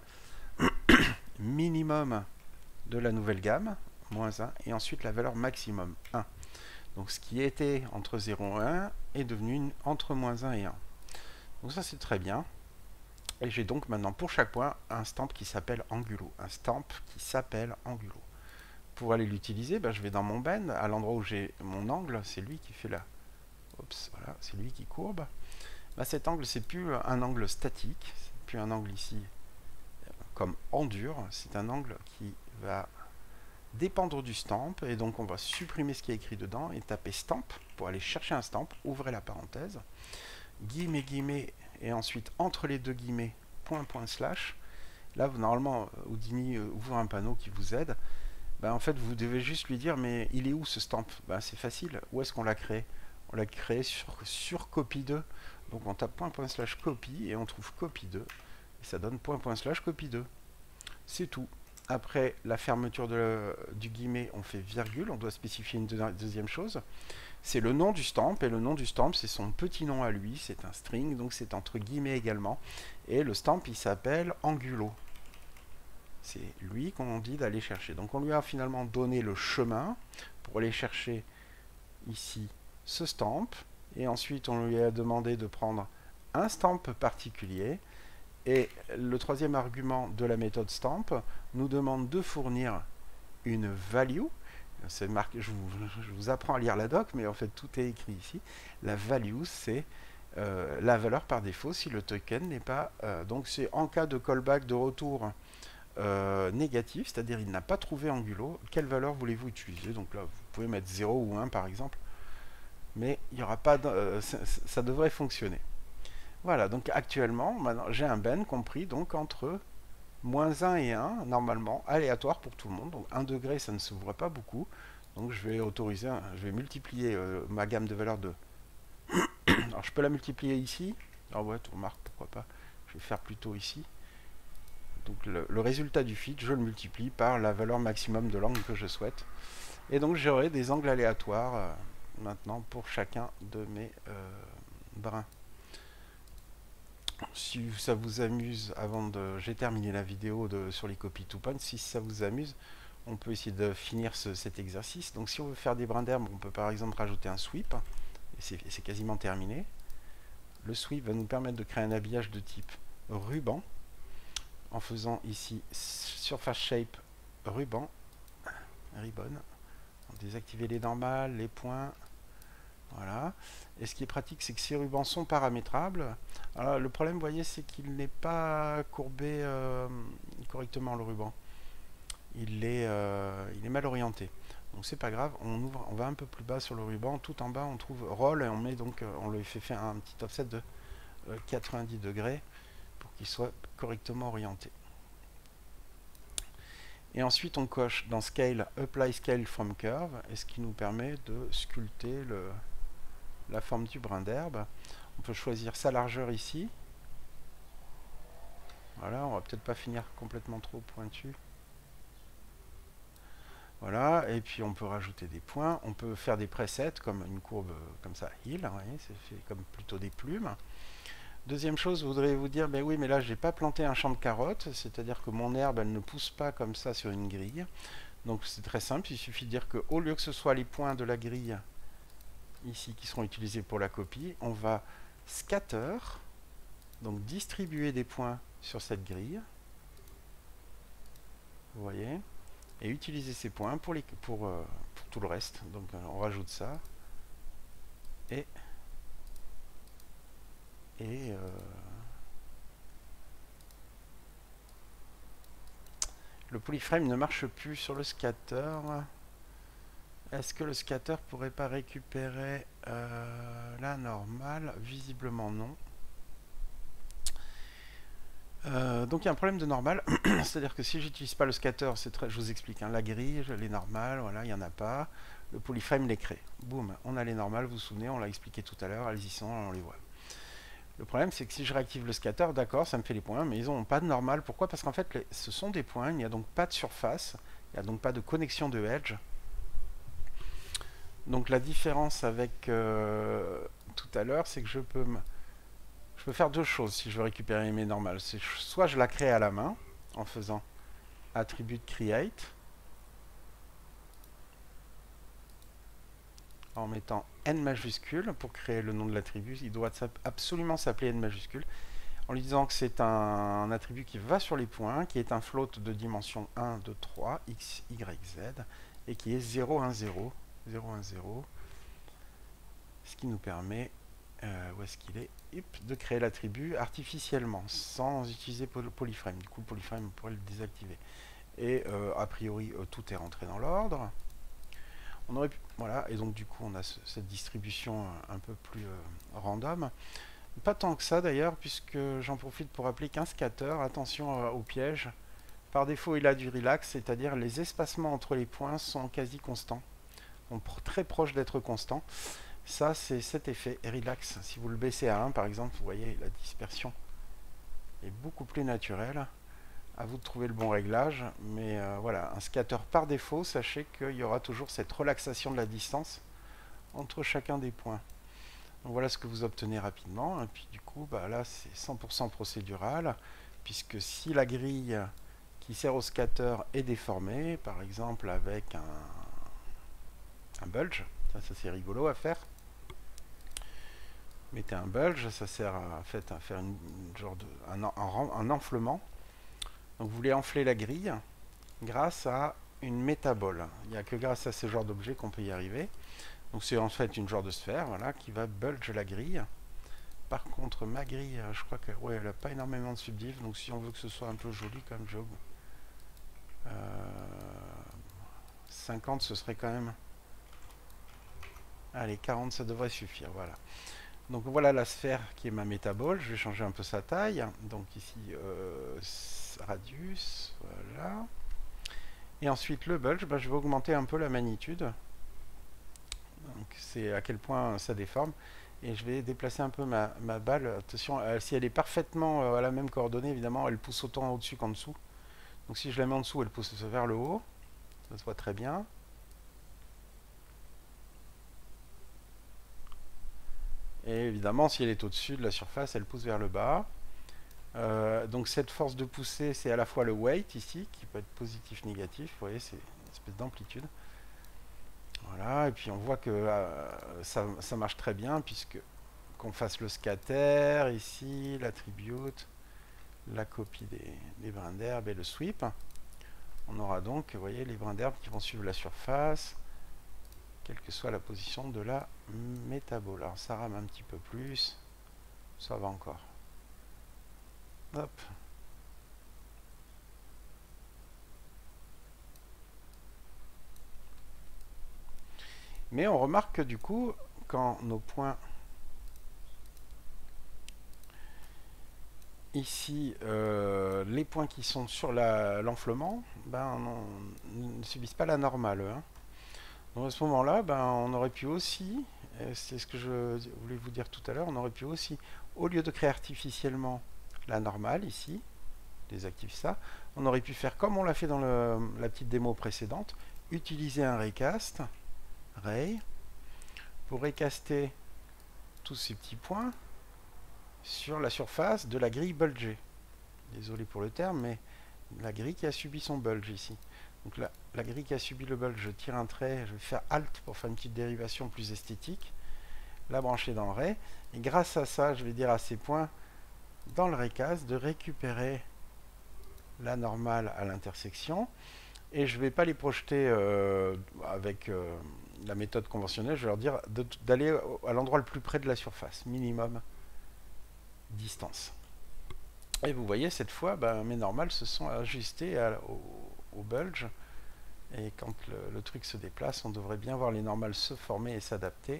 minimum de la nouvelle gamme, moins un, et ensuite la valeur maximum, un. Donc ce qui était entre zéro et un est devenu une, entre moins un et un. Donc ça c'est très bien. Et j'ai donc maintenant pour chaque point un stamp qui s'appelle Angulo. Un stamp qui s'appelle Angulo. Pour aller l'utiliser, ben, je vais dans mon bend, à l'endroit où j'ai mon angle, c'est lui qui fait la... Oups, voilà, c'est lui qui courbe. Ben, cet angle, c'est plus un angle statique, c'est plus un angle ici comme en dur, c'est un angle qui va dépendre du stamp, et donc on va supprimer ce qui est écrit dedans et taper stamp pour aller chercher un stamp, ouvrez la parenthèse, guillemets, guillemets, et ensuite entre les deux guillemets, point, point, slash. Là, vous, normalement, Houdini ouvre un panneau qui vous aide. Ben, en fait, vous devez juste lui dire, mais il est où ce stamp? Ben, c'est facile, où est-ce qu'on l'a créé? On l'a créé sur, sur copie deux. Donc on tape point, point, slash copie, et on trouve copie deux. Et ça donne point, point, slash copie deux. C'est tout. Après la fermeture de, du guillemet, on fait virgule, on doit spécifier une deuxième chose. C'est le nom du stamp, et le nom du stamp, c'est son petit nom à lui, c'est un string, donc c'est entre guillemets également. Et le stamp, il s'appelle Angulo. C'est lui qu'on dit d'aller chercher. Donc on lui a finalement donné le chemin pour aller chercher ici ce stamp, et ensuite on lui a demandé de prendre un stamp particulier. Et le troisième argument de la méthode stamp nous demande de fournir une value. C'est marqué, je, vous, je vous apprends à lire la doc, mais en fait tout est écrit ici. La value, c'est euh, la valeur par défaut si le token n'est pas... Euh, donc c'est en cas de callback de retour euh, négatif, c'est-à-dire il n'a pas trouvé Angulo, quelle valeur voulez-vous utiliser? Donc là, vous pouvez mettre zéro ou un par exemple, mais il y aura pas de, euh, ça, ça devrait fonctionner. Voilà, donc actuellement, j'ai un ben compris donc entre moins un et un, normalement, aléatoire pour tout le monde. Donc un degré, ça ne s'ouvre pas beaucoup. Donc je vais autoriser, un, je vais multiplier euh, ma gamme de valeurs de... Alors je peux la multiplier ici. Ah ouais, tu remarques, pourquoi pas. Je vais faire plutôt ici. Donc le, le résultat du feed, je le multiplie par la valeur maximum de l'angle que je souhaite. Et donc j'aurai des angles aléatoires euh, maintenant pour chacun de mes euh, brins. Si ça vous amuse, avant de... J'ai terminé la vidéo de, sur les copies two point. Si ça vous amuse, on peut essayer de finir ce, cet exercice. Donc si on veut faire des brins d'herbe, on peut par exemple rajouter un sweep. Et c'est quasiment terminé. Le sweep va nous permettre de créer un habillage de type ruban. En faisant ici surface shape ruban. Ribbon. Désactiver les normales, les points. Voilà. Et ce qui est pratique, c'est que ces rubans sont paramétrables. Alors, le problème, vous voyez, c'est qu'il n'est pas courbé euh, correctement, le ruban. Il est, euh, il est mal orienté. Donc c'est pas grave, on ouvre, on va un peu plus bas sur le ruban. Tout en bas, on trouve roll et on met donc, on lui fait faire un petit offset de euh, quatre-vingt-dix degrés pour qu'il soit correctement orienté. Et ensuite, on coche dans Scale, Apply Scale from Curve, et ce qui nous permet de sculpter le la forme du brin d'herbe. On peut choisir sa largeur ici. Voilà, on va peut-être pas finir complètement trop pointu. Voilà, et puis on peut rajouter des points. On peut faire des presets comme une courbe comme ça, hill, vous voyez, c'est fait comme plutôt des plumes. Deuxième chose, je voudrais vous dire, ben oui, mais là, j'ai pas planté un champ de carottes, c'est-à-dire que mon herbe, elle ne pousse pas comme ça sur une grille. Donc c'est très simple, il suffit de dire que au lieu que ce soit les points de la grille ici qui seront utilisés pour la copie, on va scatter, donc distribuer des points sur cette grille, vous voyez, et utiliser ces points pour, les, pour, euh, pour tout le reste. Donc euh, on rajoute ça, et et euh, le polyframe ne marche plus sur le scatter. Est-ce que le scatter pourrait pas récupérer euh, la normale? Visiblement non. Euh, donc il y a un problème de normale, c'est-à-dire que si j'utilise pas le scatter, c'est très, je vous explique, hein, la grille, les normales, voilà, il n'y en a pas. Le polyframe les crée. Boum, on a les normales, vous vous souvenez, on l'a expliqué tout à l'heure, elles y sont, on les voit. Le problème, c'est que si je réactive le scatter, d'accord, ça me fait les points, mais ils n'ont pas de normale. Pourquoi? Parce qu'en fait, les, ce sont des points, il n'y a donc pas de surface, il n'y a donc pas de connexion de edge. Donc la différence avec euh, tout à l'heure, c'est que je peux, me- je peux faire deux choses si je veux récupérer mes normales. C'est soit je la crée à la main en faisant attribut create, en mettant n majuscule pour créer le nom de l'attribut. Il doit absolument s'appeler n majuscule, en lui disant que c'est un, un attribut qui va sur les points, qui est un float de dimension un, deux, trois, x, y, z, et qui est zéro, un, zéro, zéro, un, zéro, ce qui nous permet, euh, où est-ce qu'il est, Hop, de créer l'attribut artificiellement, sans utiliser polyframe. Du coup, le polyframe, on pourrait le désactiver. Et euh, a priori, euh, tout est rentré dans l'ordre. On aurait pu, voilà, et donc du coup, on a ce, cette distribution un peu plus euh, random. Pas tant que ça d'ailleurs, puisque j'en profite pour rappeler qu'un scatter, attention euh, au piège, par défaut il a du relax, c'est-à-dire les espacements entre les points sont quasi constants, sont pr très proches d'être constants. Ça c'est cet effet relax. Si vous le baissez à un par exemple, vous voyez la dispersion est beaucoup plus naturelle. À vous de trouver le bon réglage, mais euh, voilà, un scatter par défaut, sachez qu'il y aura toujours cette relaxation de la distance entre chacun des points. Donc voilà ce que vous obtenez rapidement. Et puis du coup, bah là, c'est cent pour cent procédural, puisque si la grille qui sert au scatter est déformée, par exemple avec un, un bulge, ça, ça c'est rigolo à faire. Mettez un bulge, ça sert à, en fait, à faire une, une genre de, un, un, un enflement. Donc vous voulez enfler la grille grâce à une métabole. Il n'y a que grâce à ce genre d'objet qu'on peut y arriver. Donc c'est en fait une genre de sphère, voilà, qui va bulge la grille. Par contre, ma grille, je crois qu'elle ouais, n'a pas énormément de subdiv, donc si on veut que ce soit un peu joli comme job, euh, cinquante ce serait quand même... Allez, quarante ça devrait suffire, voilà. Donc voilà la sphère qui est ma métabole, je vais changer un peu sa taille, donc ici euh, radius, voilà. Et ensuite le bulge, bah, je vais augmenter un peu la magnitude, donc c'est à quel point ça déforme. Et je vais déplacer un peu ma, ma balle. Attention, euh, si elle est parfaitement euh, à la même coordonnée, évidemment, elle pousse autant au-dessus qu'en dessous. Donc si je la mets en dessous, elle pousse vers le haut. Ça se voit très bien. Et évidemment, si elle est au-dessus de la surface, elle pousse vers le bas. Euh, donc cette force de poussée, c'est à la fois le weight ici, qui peut être positif, négatif. Vous voyez, c'est une espèce d'amplitude. Voilà, et puis on voit que euh, ça, ça marche très bien, puisque qu'on fasse le scatter ici, l'attribute, la copie des, des brins d'herbe et le sweep. On aura donc, vous voyez, les brins d'herbe qui vont suivre la surface, quelle que soit la position de la métabole. Alors ça rame un petit peu plus, ça va encore. Hop. Mais on remarque que du coup, quand nos points ici, euh, les points qui sont sur l'enflement, ben, ne subissent pas la normale. Hein. Donc à ce moment-là, ben, on aurait pu aussi, c'est ce que je voulais vous dire tout à l'heure, on aurait pu aussi, au lieu de créer artificiellement la normale ici, désactive ça, on aurait pu faire comme on l'a fait dans le, la petite démo précédente, utiliser un raycast, ray, pour raycaster tous ces petits points sur la surface de la grille bulgée. Désolé pour le terme, mais la grille qui a subi son bulge ici. Donc la, la grille qui a subi le bulge, je tire un trait, je vais faire Alt pour faire une petite dérivation plus esthétique, la brancher dans le ray, et grâce à ça, je vais dire à ces points dans le raycast de récupérer la normale à l'intersection, et je ne vais pas les projeter euh, avec euh, la méthode conventionnelle, je vais leur dire d'aller à l'endroit le plus près de la surface, minimum distance. Et vous voyez, cette fois, ben, mes normales se sont ajustées à, au, au bulge. Et quand le, le truc se déplace, on devrait bien voir les normales se former et s'adapter.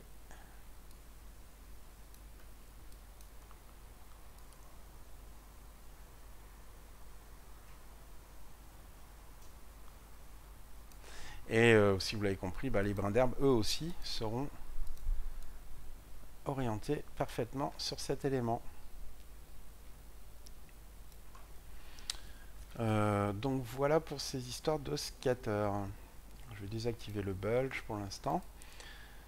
Et euh, si vous l'avez compris, ben, les brins d'herbe, eux aussi, seront orientés parfaitement sur cet élément. Euh, donc voilà pour ces histoires de scatter. Je vais désactiver le bulge pour l'instant.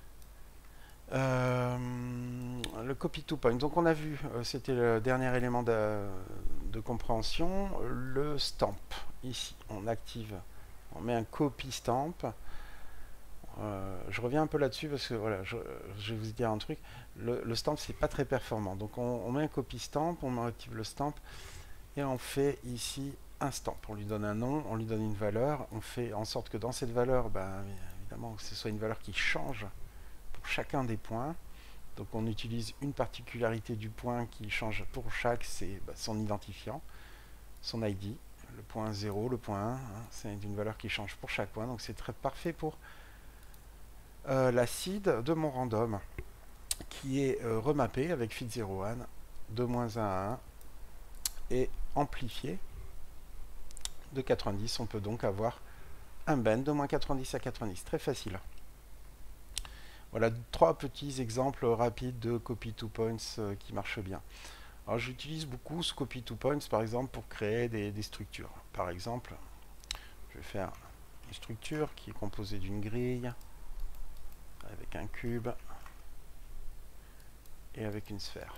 Euh, le copy to point. Donc on a vu, euh, c'était le dernier élément de, de compréhension, le stamp. Ici, on active, on met un copy stamp. Euh, je reviens un peu là-dessus parce que voilà, je, je vais vous dire un truc. Le, le stamp, c'est pas très performant. Donc on, on met un copy stamp, on active le stamp et on fait ici un stamp. On lui donne un nom, on lui donne une valeur. On fait en sorte que dans cette valeur, ben, évidemment, que ce soit une valeur qui change pour chacun des points. Donc on utilise une particularité du point qui change pour chaque, c'est bah, son identifiant, son I D, le point zéro, le point un, hein, c'est une valeur qui change pour chaque point, donc c'est très parfait pour euh, la seed de mon random, qui est euh, remappé avec fit zéro un, de moins un à un, et amplifié de quatre-vingt-dix. On peut donc avoir un bend de moins quatre-vingt-dix à quatre-vingt-dix, très facile. Voilà trois petits exemples rapides de copy to points euh, qui marchent bien. Alors j'utilise beaucoup ce copy to points par exemple pour créer des, des structures. Par exemple, je vais faire une structure qui est composée d'une grille avec un cube et avec une sphère.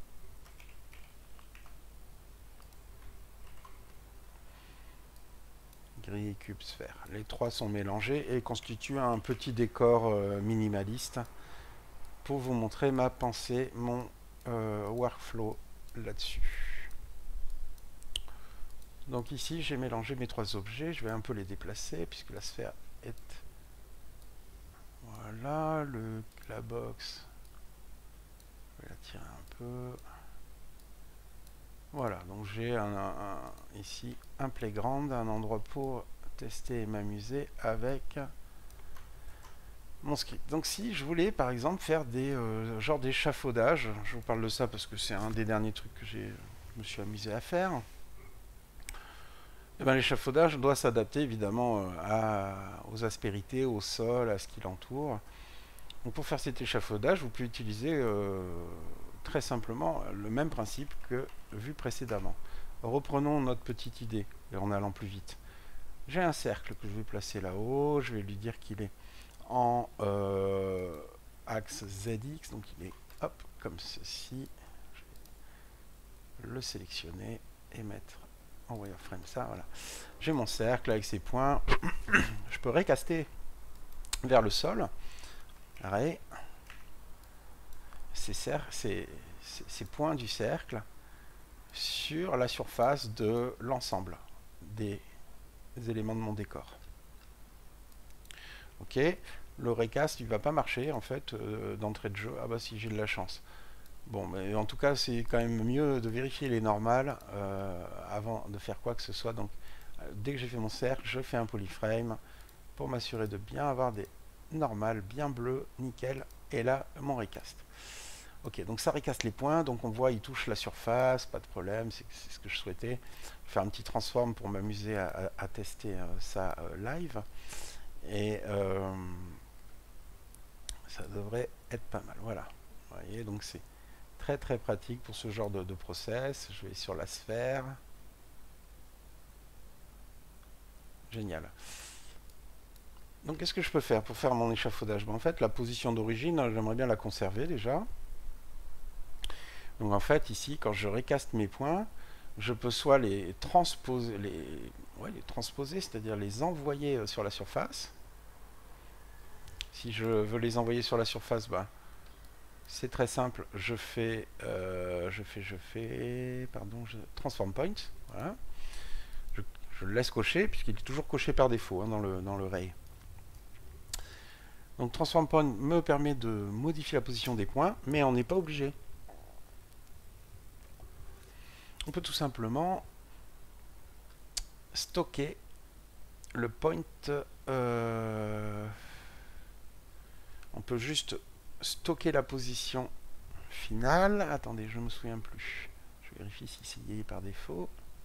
Grille, cube, sphère. Les trois sont mélangés et constituent un petit décor euh, minimaliste pour vous montrer ma pensée, mon euh, workflow là-dessus. Donc ici, j'ai mélangé mes trois objets. Je vais un peu les déplacer puisque la sphère est... Voilà, le, la box. Je vais la tirer un peu. Voilà, donc j'ai un, un, un, ici un playground, un endroit pour tester et m'amuser avec mon script. Donc si je voulais par exemple faire des euh, genre d'échafaudage, je vous parle de ça parce que c'est un des derniers trucs que j'ai, je me suis amusé à faire. Et ben, l'échafaudage doit s'adapter évidemment à, aux aspérités, au sol, à ce qui l'entoure. Donc pour faire cet échafaudage, vous pouvez utiliser euh, très simplement le même principe que vu précédemment. Reprenons notre petite idée et en allant plus vite. J'ai un cercle que je vais placer là-haut, je vais lui dire qu'il est en euh, axe Z X, donc il est hop comme ceci. Je vais le sélectionner et mettre en wireframe ça, voilà. J'ai mon cercle avec ses points. Je peux recaster vers le sol. Arrêt. Ces, ces, ces points du cercle sur la surface de l'ensemble des, des éléments de mon décor. Ok, le recast il va pas marcher en fait euh, d'entrée de jeu. Ah bah si, j'ai de la chance. Bon, mais en tout cas c'est quand même mieux de vérifier les normales euh, avant de faire quoi que ce soit. Donc euh, dès que j'ai fait mon cercle, je fais un polyframe pour m'assurer de bien avoir des normales bien bleues, nickel. Et là mon recast. Ok, donc ça recaste les points, donc on voit il touche la surface, pas de problème, c'est ce que je souhaitais. Je vais faire un petit transform pour m'amuser à, à, à tester euh, ça euh, live. Et euh, ça devrait être pas mal. Voilà, vous voyez, donc c'est très très pratique pour ce genre de, de process. Je vais sur la sphère. Génial. Donc qu'est-ce que je peux faire pour faire mon échafaudage? Ben, en fait, la position d'origine, j'aimerais bien la conserver déjà. Donc en fait, ici, quand je recaste mes points, je peux soit les transposer, les, ouais, les transposer, c'est-à-dire les envoyer sur la surface. Si je veux les envoyer sur la surface, bah, c'est très simple. Je fais, euh, je fais, je fais, pardon, je transform point. Voilà. Je, je le laisse cocher puisqu'il est toujours coché par défaut hein, dans le dans le ray. Donc transform point me permet de modifier la position des points, mais on n'est pas obligé. On peut tout simplement stocker le point. Euh, on peut juste stocker la position finale. Attendez, je ne me souviens plus. Je vérifie si c'est lié par défaut.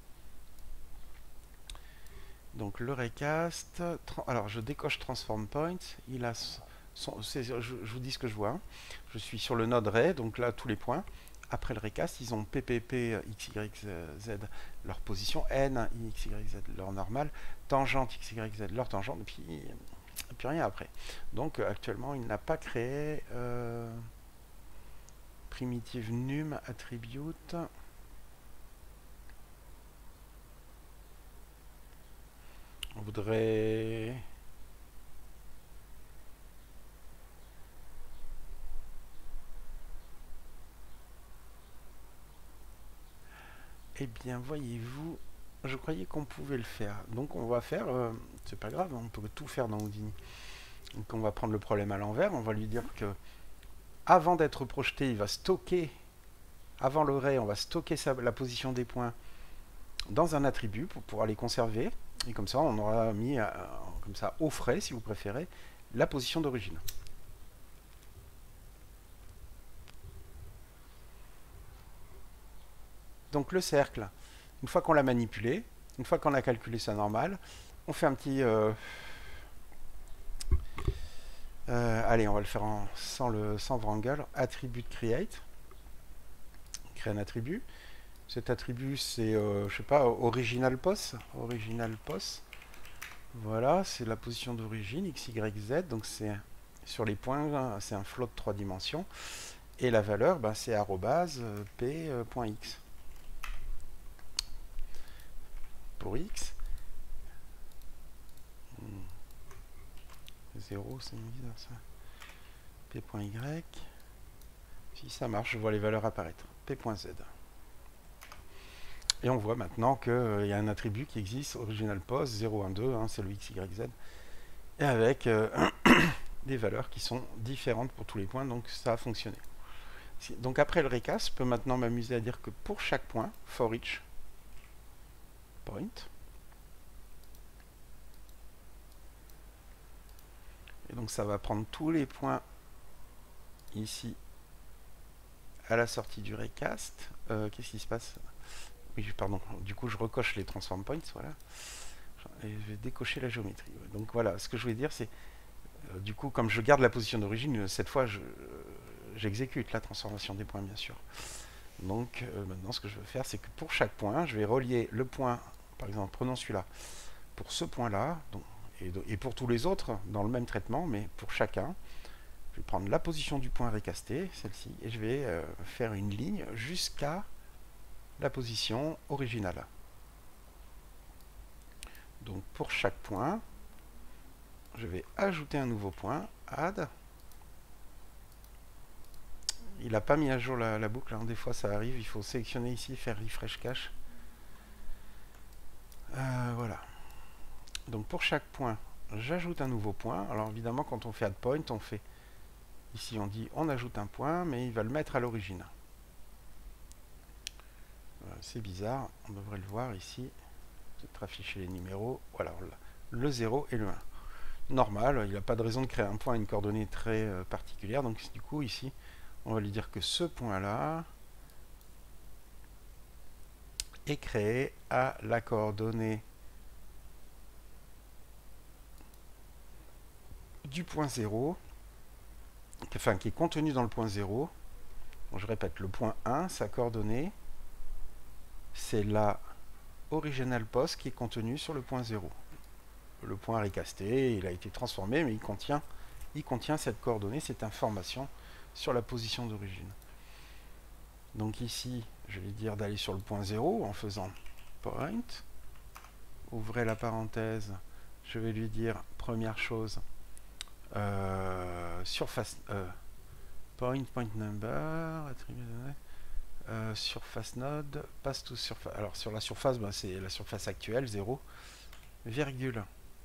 Donc le recast. Alors je décoche transform point. Il a son, je, je vous dis ce que je vois. Hein. Je suis sur le node ray, donc là tous les points. Après le recast, ils ont P P P, X, Y, Z, leur position, N, X, Y, Z, leur normale, tangente, X, Y, Z, leur tangente, et puis et puis rien après. Donc euh, actuellement, il n'a pas créé euh, primitive num attribute. On voudrait... Eh bien, voyez-vous, je croyais qu'on pouvait le faire. Donc on va faire, euh, c'est pas grave, on peut tout faire dans Houdini. Donc on va prendre le problème à l'envers, on va lui dire que avant d'être projeté, il va stocker, avant l'array, on va stocker sa, la position des points dans un attribut pour pouvoir les conserver. Et comme ça, on aura mis, euh, comme ça, au frais, si vous préférez, la position d'origine. Donc le cercle, une fois qu'on l'a manipulé, une fois qu'on a calculé sa normale, on fait un petit... Euh, euh, allez, on va le faire en, sans, le, sans wrangle. Attribute create. Créer un attribut. Cet attribut, c'est, euh, je sais pas, original pos. Original pos. Voilà, c'est la position d'origine, x, y, z. Donc c'est sur les points, c'est un float de trois dimensions. Et la valeur, ben, c'est arrobase p.x. Pour x. zéro, c'est bizarre ça. P.y. Si ça marche, je vois les valeurs apparaître. P.z. Et on voit maintenant qu'il euh, y a un attribut qui existe, original pos, zéro, un, deux, hein, c'est le x, y, z. Et avec euh, des valeurs qui sont différentes pour tous les points, donc ça a fonctionné. Donc après le recast, je peux maintenant m'amuser à dire que pour chaque point, for each point, et donc ça va prendre tous les points ici à la sortie du recast. Euh, Qu'est-ce qui se passe? Oui, pardon. Du coup, je recoche les transform points, voilà. Et je vais décocher la géométrie. Donc voilà, ce que je voulais dire, c'est euh, du coup, comme je garde la position d'origine, cette fois, je, euh, j'exécute la transformation des points, bien sûr. Donc euh, maintenant, ce que je veux faire, c'est que pour chaque point, je vais relier le point, par exemple, prenons celui-là, pour ce point-là, et, et pour tous les autres, dans le même traitement, mais pour chacun, je vais prendre la position du point recasté, celle-ci, et je vais euh, faire une ligne jusqu'à la position originale. Donc pour chaque point, je vais ajouter un nouveau point, add. Il n'a pas mis à jour la, la boucle, hein. Des fois ça arrive, il faut sélectionner ici, faire refresh cache. Euh, voilà. Donc pour chaque point, j'ajoute un nouveau point. Alors évidemment, quand on fait add point, on fait ici, on dit on ajoute un point, mais il va le mettre à l'origine. Voilà, c'est bizarre, on devrait le voir ici. Peut-être afficher les numéros. Voilà, le zéro et le un. Normal, il n'a pas de raison de créer un point à une coordonnée très euh, particulière. Donc du coup, ici, on va lui dire que ce point-là est créé à la coordonnée du point zéro, enfin qui est contenu dans le point zéro. Bon, je répète, le point un, sa coordonnée, c'est la original pos qui est contenu sur le point zéro. Le point recasté, il a été transformé, mais il contient, il contient cette coordonnée, cette information sur la position d'origine. Donc ici, je vais dire d'aller sur le point zéro en faisant point. Ouvrez la parenthèse, je vais lui dire, première chose, euh, surface, euh, point, point number, attribut de euh, surface node, passe to surface. Alors sur la surface, ben, c'est la surface actuelle, zéro, virgule.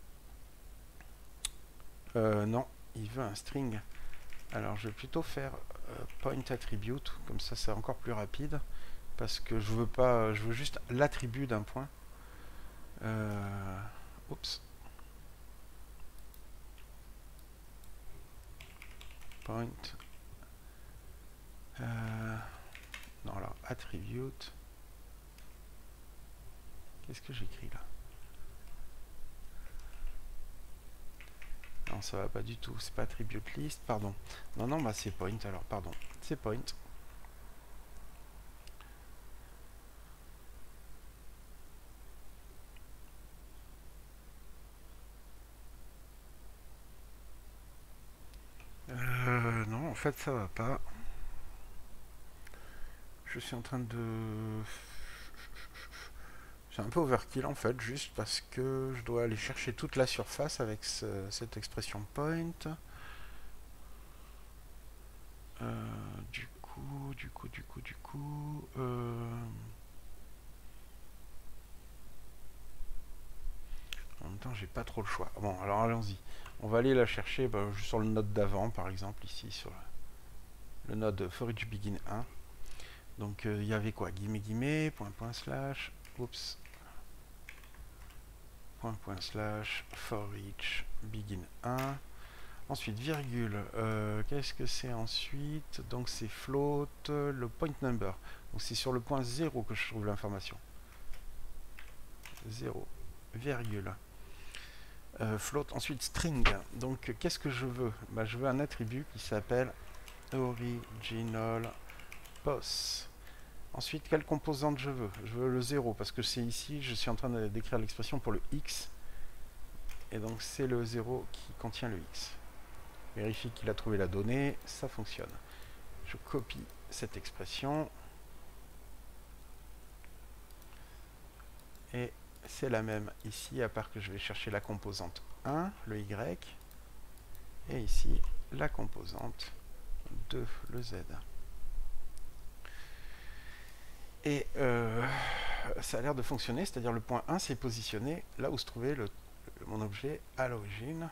Euh, non, il veut un string. Alors je vais plutôt faire euh, point attribute, comme ça c'est encore plus rapide, parce que je veux pas, je veux juste l'attribut d'un point. Euh, oups. Point. Euh, non, alors attribute. Qu'est-ce que j'écris là? Non, ça va pas du tout. C'est pas attribute list, pardon. Non, non, bah c'est point alors, pardon. C'est point. fait ça va pas. Je suis en train de... C'est un peu overkill en fait, juste parce que je dois aller chercher toute la surface avec ce, cette expression point. Euh, du coup, du coup, du coup, du coup... Euh... En même temps, j'ai pas trop le choix. Bon, alors allons-y. On va aller la chercher bah, juste sur le node d'avant, par exemple, ici, sur le node forEachBegin un. Donc, il euh, y avait quoi? Guillemets, guillemets, point, point, slash, oups, point, point, slash, forEachBegin un. Ensuite, virgule, euh, qu'est-ce que c'est ensuite? Donc, c'est float, le point number. Donc, c'est sur le point zéro que je trouve l'information. zéro, virgule. Euh, float, ensuite string. Donc qu'est-ce que je veux? Bah, je veux un attribut qui s'appelle original pos. Ensuite, quelle composante je veux? Je veux le zéro parce que c'est ici, je suis en train de décrire l'expression pour le x. Et donc c'est le zéro qui contient le x. Vérifie qu'il a trouvé la donnée, ça fonctionne. Je copie cette expression. Et c'est la même ici, à part que je vais chercher la composante un, le y. Et ici, la composante deux, le z. Et euh, ça a l'air de fonctionner, c'est-à-dire le point un s'est positionné là où se trouvait le, le, mon objet à l'origine.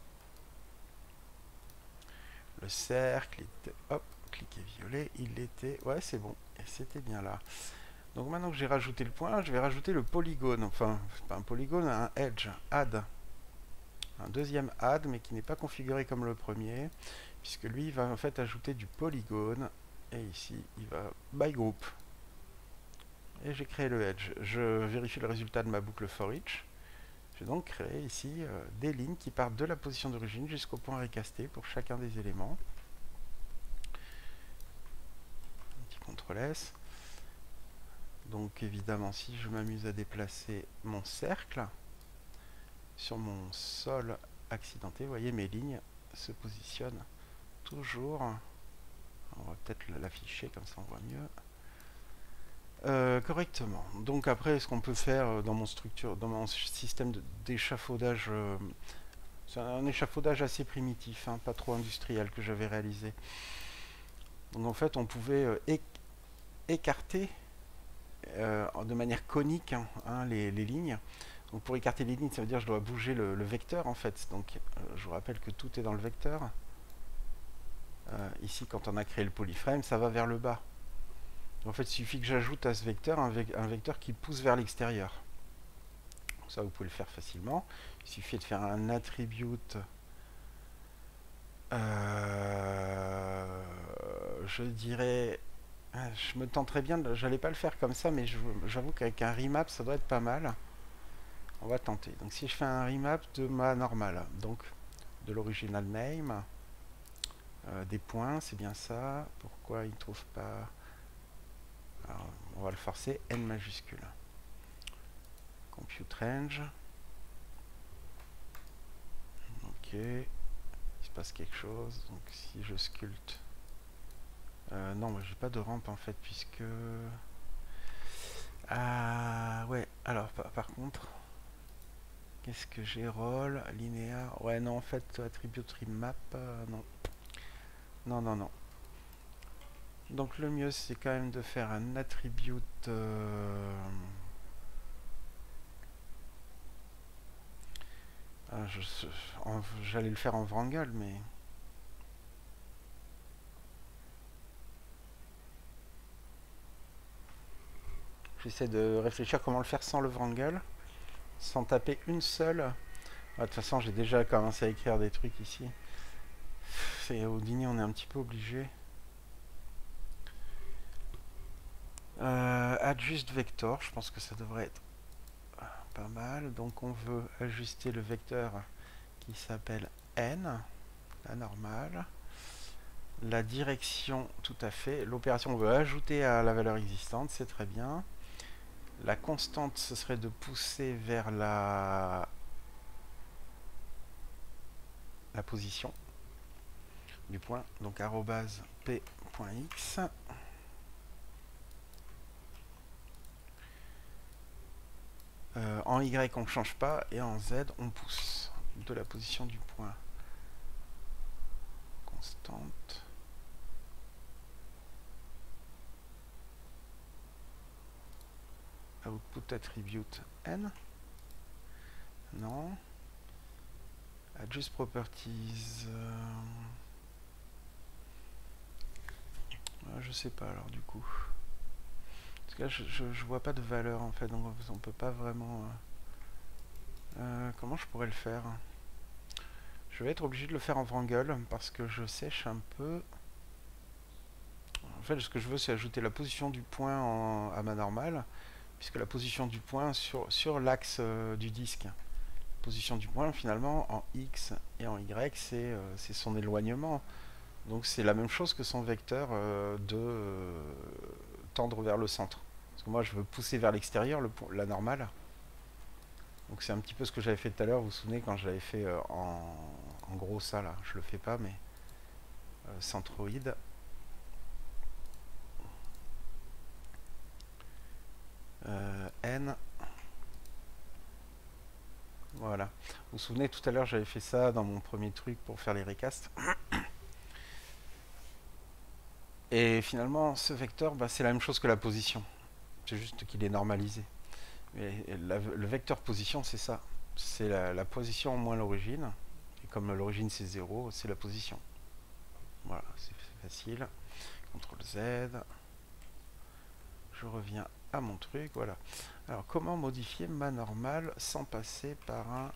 Le cercle était, hop, cliquez violet, il était, ouais c'est bon, et c'était bien là. Donc maintenant que j'ai rajouté le point, je vais rajouter le polygone, enfin, c'est pas un polygone, un edge, add. Un deuxième add, mais qui n'est pas configuré comme le premier, puisque lui il va en fait ajouter du polygone, et ici il va by group. Et j'ai créé le edge. Je vérifie le résultat de ma boucle for each. J'ai donc créé ici euh, des lignes qui partent de la position d'origine jusqu'au point recasté pour chacun des éléments. Un petit contrôle S. Donc évidemment, si je m'amuse à déplacer mon cercle sur mon sol accidenté, vous voyez mes lignes se positionnent toujours. On va peut-être l'afficher, comme ça on voit mieux. Euh, correctement. Donc après, ce qu'on peut faire dans mon structure, dans mon système d'échafaudage, euh, c'est un échafaudage assez primitif, hein, pas trop industriel que j'avais réalisé. Donc en fait, on pouvait euh, éc écarter euh, de manière conique hein, hein, les, les lignes. Donc pour écarter les lignes, ça veut dire que je dois bouger le, le vecteur en fait. Donc euh, je vous rappelle que tout est dans le vecteur. Euh, ici, quand on a créé le polyframe, ça va vers le bas. En fait, il suffit que j'ajoute à ce vecteur un, ve un vecteur qui pousse vers l'extérieur. Ça, vous pouvez le faire facilement. Il suffit de faire un attribute. Euh, je dirais... Je me tenterais bien, de, j'allais pas le faire comme ça, mais j'avoue qu'avec un remap, ça doit être pas mal. On va tenter. Donc si je fais un remap de ma normale, donc de l'original name, euh, des points, c'est bien ça. Pourquoi il ne trouve pas... Alors, on va le forcer, N majuscule. Compute range. Ok. Il se passe quelque chose. Donc si je sculpte... Euh, non, moi j'ai pas de rampe en fait, puisque... Ah ouais, alors par, par contre... Qu'est-ce que j'ai? Roll, linéaire... Ouais, non, en fait, attribute remap... Euh, non. Non, non, non. Donc le mieux c'est quand même de faire un attribute euh... ah, j'allais le faire en Wrangle mais j'essaie de réfléchir comment le faire sans le Wrangle, sans taper une seule. De toute façon j'ai déjà commencé à écrire des trucs ici, au dîner on est un petit peu obligé. Euh, adjust vector, je pense que ça devrait être pas mal. Donc on veut ajuster le vecteur qui s'appelle n, la normale. La direction, tout à fait. L'opération, on veut ajouter à la valeur existante, c'est très bien. La constante, ce serait de pousser vers la, la position. du point, donc arrobase p.x. Euh, en Y on ne change pas et en Z on pousse de la position du point constante. Output attribute n. Non. Adjust properties. Euh... Ah, je sais pas alors du coup. Parce que là je, je, je vois pas de valeur en fait, donc on peut pas vraiment. Euh... Euh, comment je pourrais le faire? Je vais être obligé de le faire en Wrangle parce que je sèche un peu. En fait, ce que je veux, c'est ajouter la position du point en, à ma normale, puisque la position du point sur, sur l'axe euh, du disque. La position du point, finalement, en X et en Y, c'est euh, son éloignement. Donc c'est la même chose que son vecteur euh, de euh, tendre vers le centre. Parce que moi, je veux pousser vers l'extérieur la normale. Donc c'est un petit peu ce que j'avais fait tout à l'heure, vous vous souvenez, quand je l'avais fait euh, en, en gros ça, là. Je le fais pas, mais euh, centroïde. Euh, N. Voilà. Vous vous souvenez, tout à l'heure, j'avais fait ça dans mon premier truc pour faire les recasts. Et finalement, ce vecteur, bah, c'est la même chose que la position. C'est juste qu'il est normalisé. Mais la, le vecteur position, c'est ça. C'est la, la position moins l'origine. Et comme l'origine, c'est zéro, c'est la position. Voilà, c'est facile. contrôle Z. Je reviens à mon truc, voilà. Alors, comment modifier ma normale sans passer par un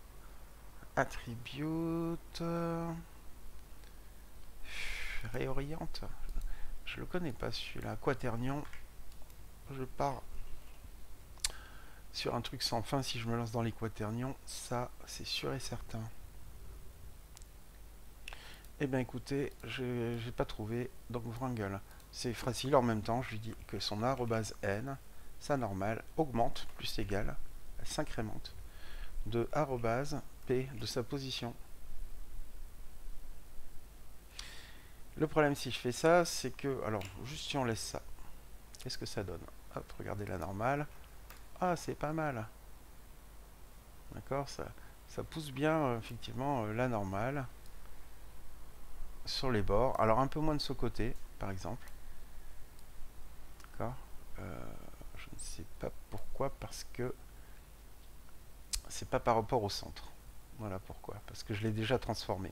attribute réoriente? Je le connais pas celui-là. Quaternion. Je pars sur un truc sans fin si je me lance dans les quaternions. Ça, c'est sûr et certain. Eh bien, écoutez, j'ai pas trouvé. Donc, Wrangle. C'est facile en même temps. Je lui dis que son arrobase n, sa normale, augmente, plus égale, elle s'incrémente de arrobase p de sa position. Le problème si je fais ça, c'est que, alors, juste si on laisse ça, qu'est-ce que ça donne? Hop, regardez la normale. Ah, c'est pas mal. D'accord, ça, ça pousse bien, euh, effectivement, euh, la normale sur les bords. Alors, un peu moins de ce côté, par exemple. D'accord. Euh, je ne sais pas pourquoi, parce que c'est pas par rapport au centre. Voilà pourquoi, parce que je l'ai déjà transformé.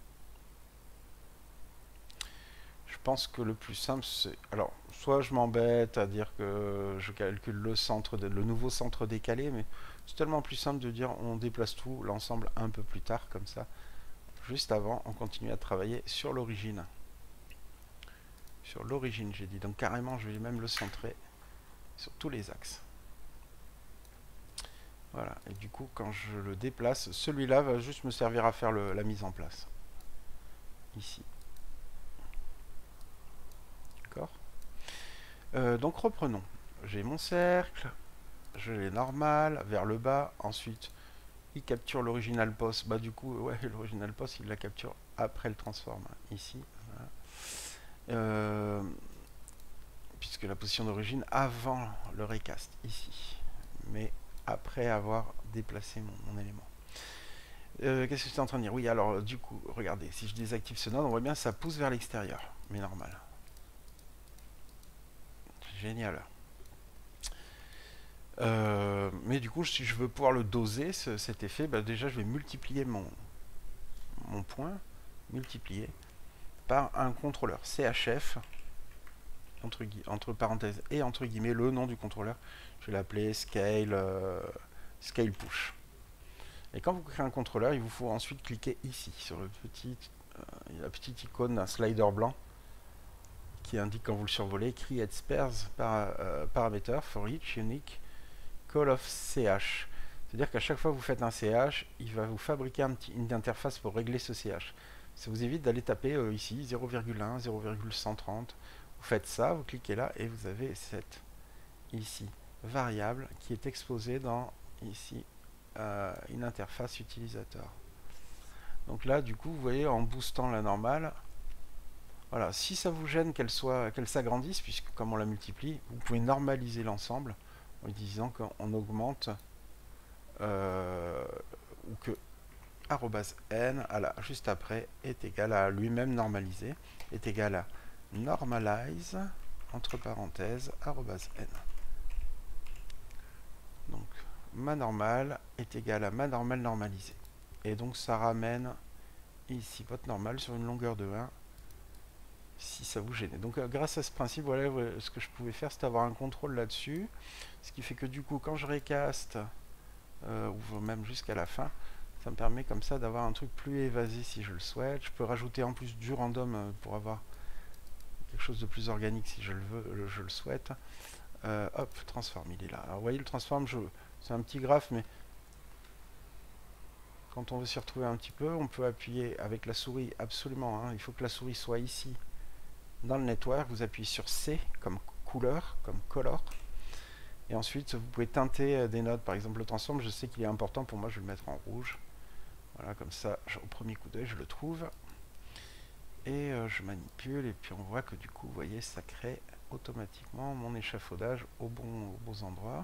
Je pense que le plus simple, c'est... Alors, soit je m'embête à dire que je calcule le centre, de... le nouveau centre décalé, mais c'est tellement plus simple de dire on déplace tout, l'ensemble un peu plus tard, comme ça. Juste avant, on continue à travailler sur l'origine. Sur l'origine, j'ai dit. Donc carrément, je vais même le centrer sur tous les axes. Voilà. Et du coup, quand je le déplace, celui-là va juste me servir à faire le... la mise en place. Ici. Euh, donc reprenons. J'ai mon cercle, je l'ai normal, vers le bas, ensuite il capture l'original post. Bah du coup, ouais, l'original post, il la capture après le transform, ici. Voilà. Euh, puisque la position d'origine avant le recast, ici. Mais après avoir déplacé mon, mon élément. Euh, Qu'est-ce que j'étais en train de dire? Oui, alors du coup, regardez, si je désactive ce node, on voit bien ça pousse vers l'extérieur, mais normal. Génial. Euh, mais du coup, si je veux pouvoir le doser, ce, cet effet, bah déjà je vais multiplier mon, mon point, multiplier par un contrôleur C H F, entre, entre parenthèses et entre guillemets le nom du contrôleur. Je vais l'appeler scale, euh, scale push. Et quand vous créez un contrôleur, il vous faut ensuite cliquer ici, sur le petit, euh, la petite icône d'un slider blanc qui indique quand vous le survolez, create spares par, euh, parameter for each unique call of C H. C'est-à-dire qu'à chaque fois que vous faites un C H, il va vous fabriquer un petit, une interface pour régler ce C H. Ça vous évite d'aller taper euh, ici zéro virgule un, zéro virgule cent trente. Vous faites ça, vous cliquez là et vous avez cette ici variable qui est exposée dans ici euh, une interface utilisateur. Donc là, du coup, vous voyez, en boostant la normale, Voilà, si ça vous gêne qu'elle soit, qu'elle s'agrandisse, puisque comme on la multiplie, vous pouvez normaliser l'ensemble en disant qu'on augmente euh, ou que arrobase n, à la, juste après, est égal à lui-même normalisé, est égal à normalize, entre parenthèses, arrobase n. Donc, ma normale est égale à ma normale normalisée. Et donc, ça ramène ici votre normale sur une longueur de un, si ça vous gênait. Donc, euh, grâce à ce principe, voilà, ce que je pouvais faire, c'est avoir un contrôle là-dessus. Ce qui fait que du coup, quand je recaste, euh, ou même jusqu'à la fin, ça me permet comme ça d'avoir un truc plus évasé si je le souhaite. Je peux rajouter en plus du random pour avoir quelque chose de plus organique si je le veux, je le souhaite. Euh, hop, transform, il est là. Alors vous voyez le transform, c'est un petit graphe, mais quand on veut s'y retrouver un petit peu, on peut appuyer avec la souris absolument. Hein, il faut que la souris soit ici dans le network. Vous appuyez sur C comme couleur, comme color. Et ensuite, vous pouvez teinter des nodes. Par exemple, le transform, je sais qu'il est important pour moi, je vais le mettre en rouge. Voilà, comme ça, au premier coup d'œil, je le trouve. Et euh, je manipule, et puis on voit que du coup, vous voyez, ça crée automatiquement mon échafaudage au bon, aux bons endroits.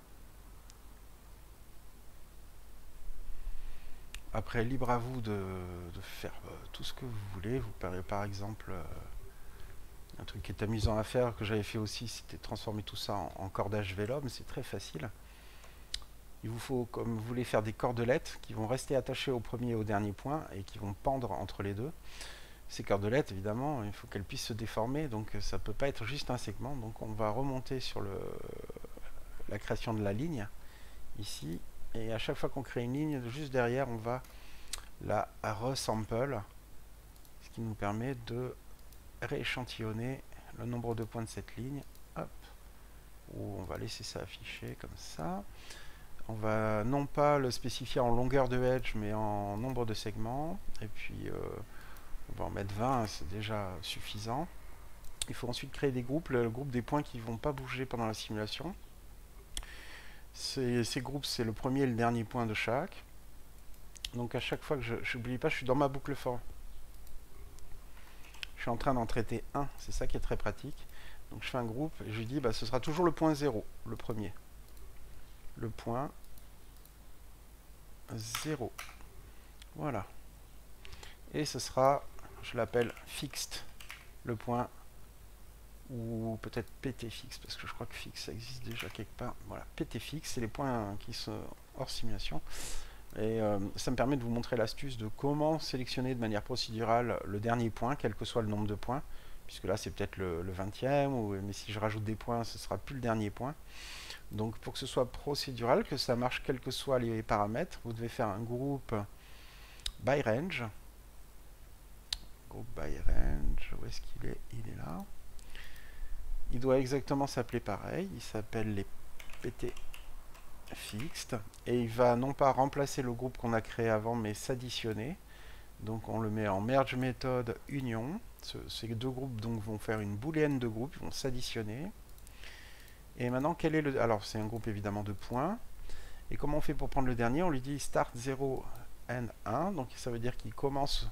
Après, libre à vous de, de faire euh, tout ce que vous voulez. Vous pouvez, par exemple, euh, un truc qui est amusant à faire, que j'avais fait aussi, c'était transformer tout ça en, en cordage vélum. C'est très facile. Il vous faut, comme vous voulez, faire des cordelettes qui vont rester attachées au premier et au dernier point et qui vont pendre entre les deux. Ces cordelettes, évidemment, il faut qu'elles puissent se déformer, donc ça ne peut pas être juste un segment. Donc on va remonter sur le, la création de la ligne, ici, et à chaque fois qu'on crée une ligne, juste derrière, on va la resample, ce qui nous permet de rééchantillonner le nombre de points de cette ligne. Hop, ou on va laisser ça afficher comme ça. On va non pas le spécifier en longueur de edge, mais en nombre de segments. Et puis, euh, on va en mettre vingt, c'est déjà suffisant. Il faut ensuite créer des groupes, le groupe des points qui ne vont pas bouger pendant la simulation. Ces, ces groupes, c'est le premier et le dernier point de chaque. Donc à chaque fois que je n'oublie pas, je suis dans ma boucle for. Je suis en train d'en traiter un, c'est ça qui est très pratique. Donc je fais un groupe et je lui dis, bah, ce sera toujours le point zéro, le premier. Le point zéro. Voilà. Et ce sera, je l'appelle fixed, le point, ou peut-être P T fixe, parce que je crois que fixe ça existe déjà quelque part. Voilà, P T fixe, c'est les points qui sont hors simulation. Et euh, ça me permet de vous montrer l'astuce de comment sélectionner de manière procédurale le dernier point, quel que soit le nombre de points, puisque là c'est peut-être le, le vingtième, ou, mais si je rajoute des points, ce sera plus le dernier point. Donc pour que ce soit procédural, que ça marche quels que soient les paramètres, vous devez faire un groupe by range. Groupe by range, où est-ce qu'il est? Il est là. Il doit exactement s'appeler pareil, il s'appelle les P T fixed, et il va non pas remplacer le groupe qu'on a créé avant, mais s'additionner. Donc on le met en merge méthode union. Ce, ces deux groupes donc vont faire une booléenne de groupe, ils vont s'additionner. Et maintenant, quel est le... Alors c'est un groupe évidemment de points. Et comment on fait pour prendre le dernier? On lui dit start zéro and un, donc ça veut dire qu'il commence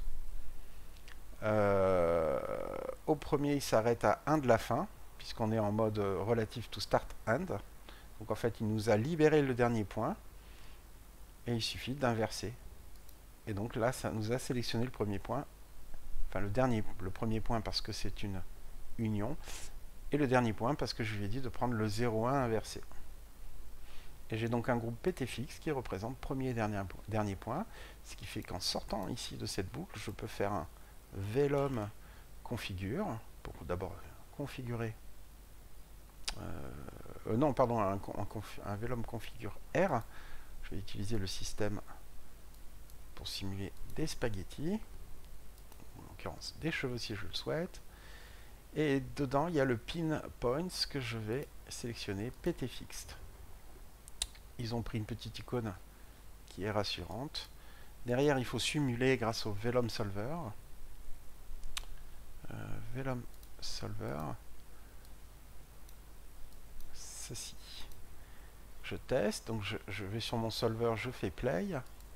euh, au premier, il s'arrête à un de la fin, puisqu'on est en mode relative to start and. Donc en fait, il nous a libéré le dernier point, et il suffit d'inverser. Et donc là, ça nous a sélectionné le premier point, enfin le dernier, le premier point parce que c'est une union, et le dernier point parce que je lui ai dit de prendre le zéro un inversé. Et j'ai donc un groupe P T fixe qui représente premier et dernier, dernier point, ce qui fait qu'en sortant ici de cette boucle, je peux faire un velum configure, pour d'abord configurer, euh, euh, non pardon, un, un, un velum configure R. Je vais utiliser le système pour simuler des spaghettis, en l'occurrence des cheveux si je le souhaite. Et dedans, il y a le pin points que je vais sélectionner P T fixed. Ils ont pris une petite icône qui est rassurante. Derrière, il faut simuler grâce au Velum Solver. Euh, Velum Solver. Ceci. Je teste, donc je, je vais sur mon solver, je fais play.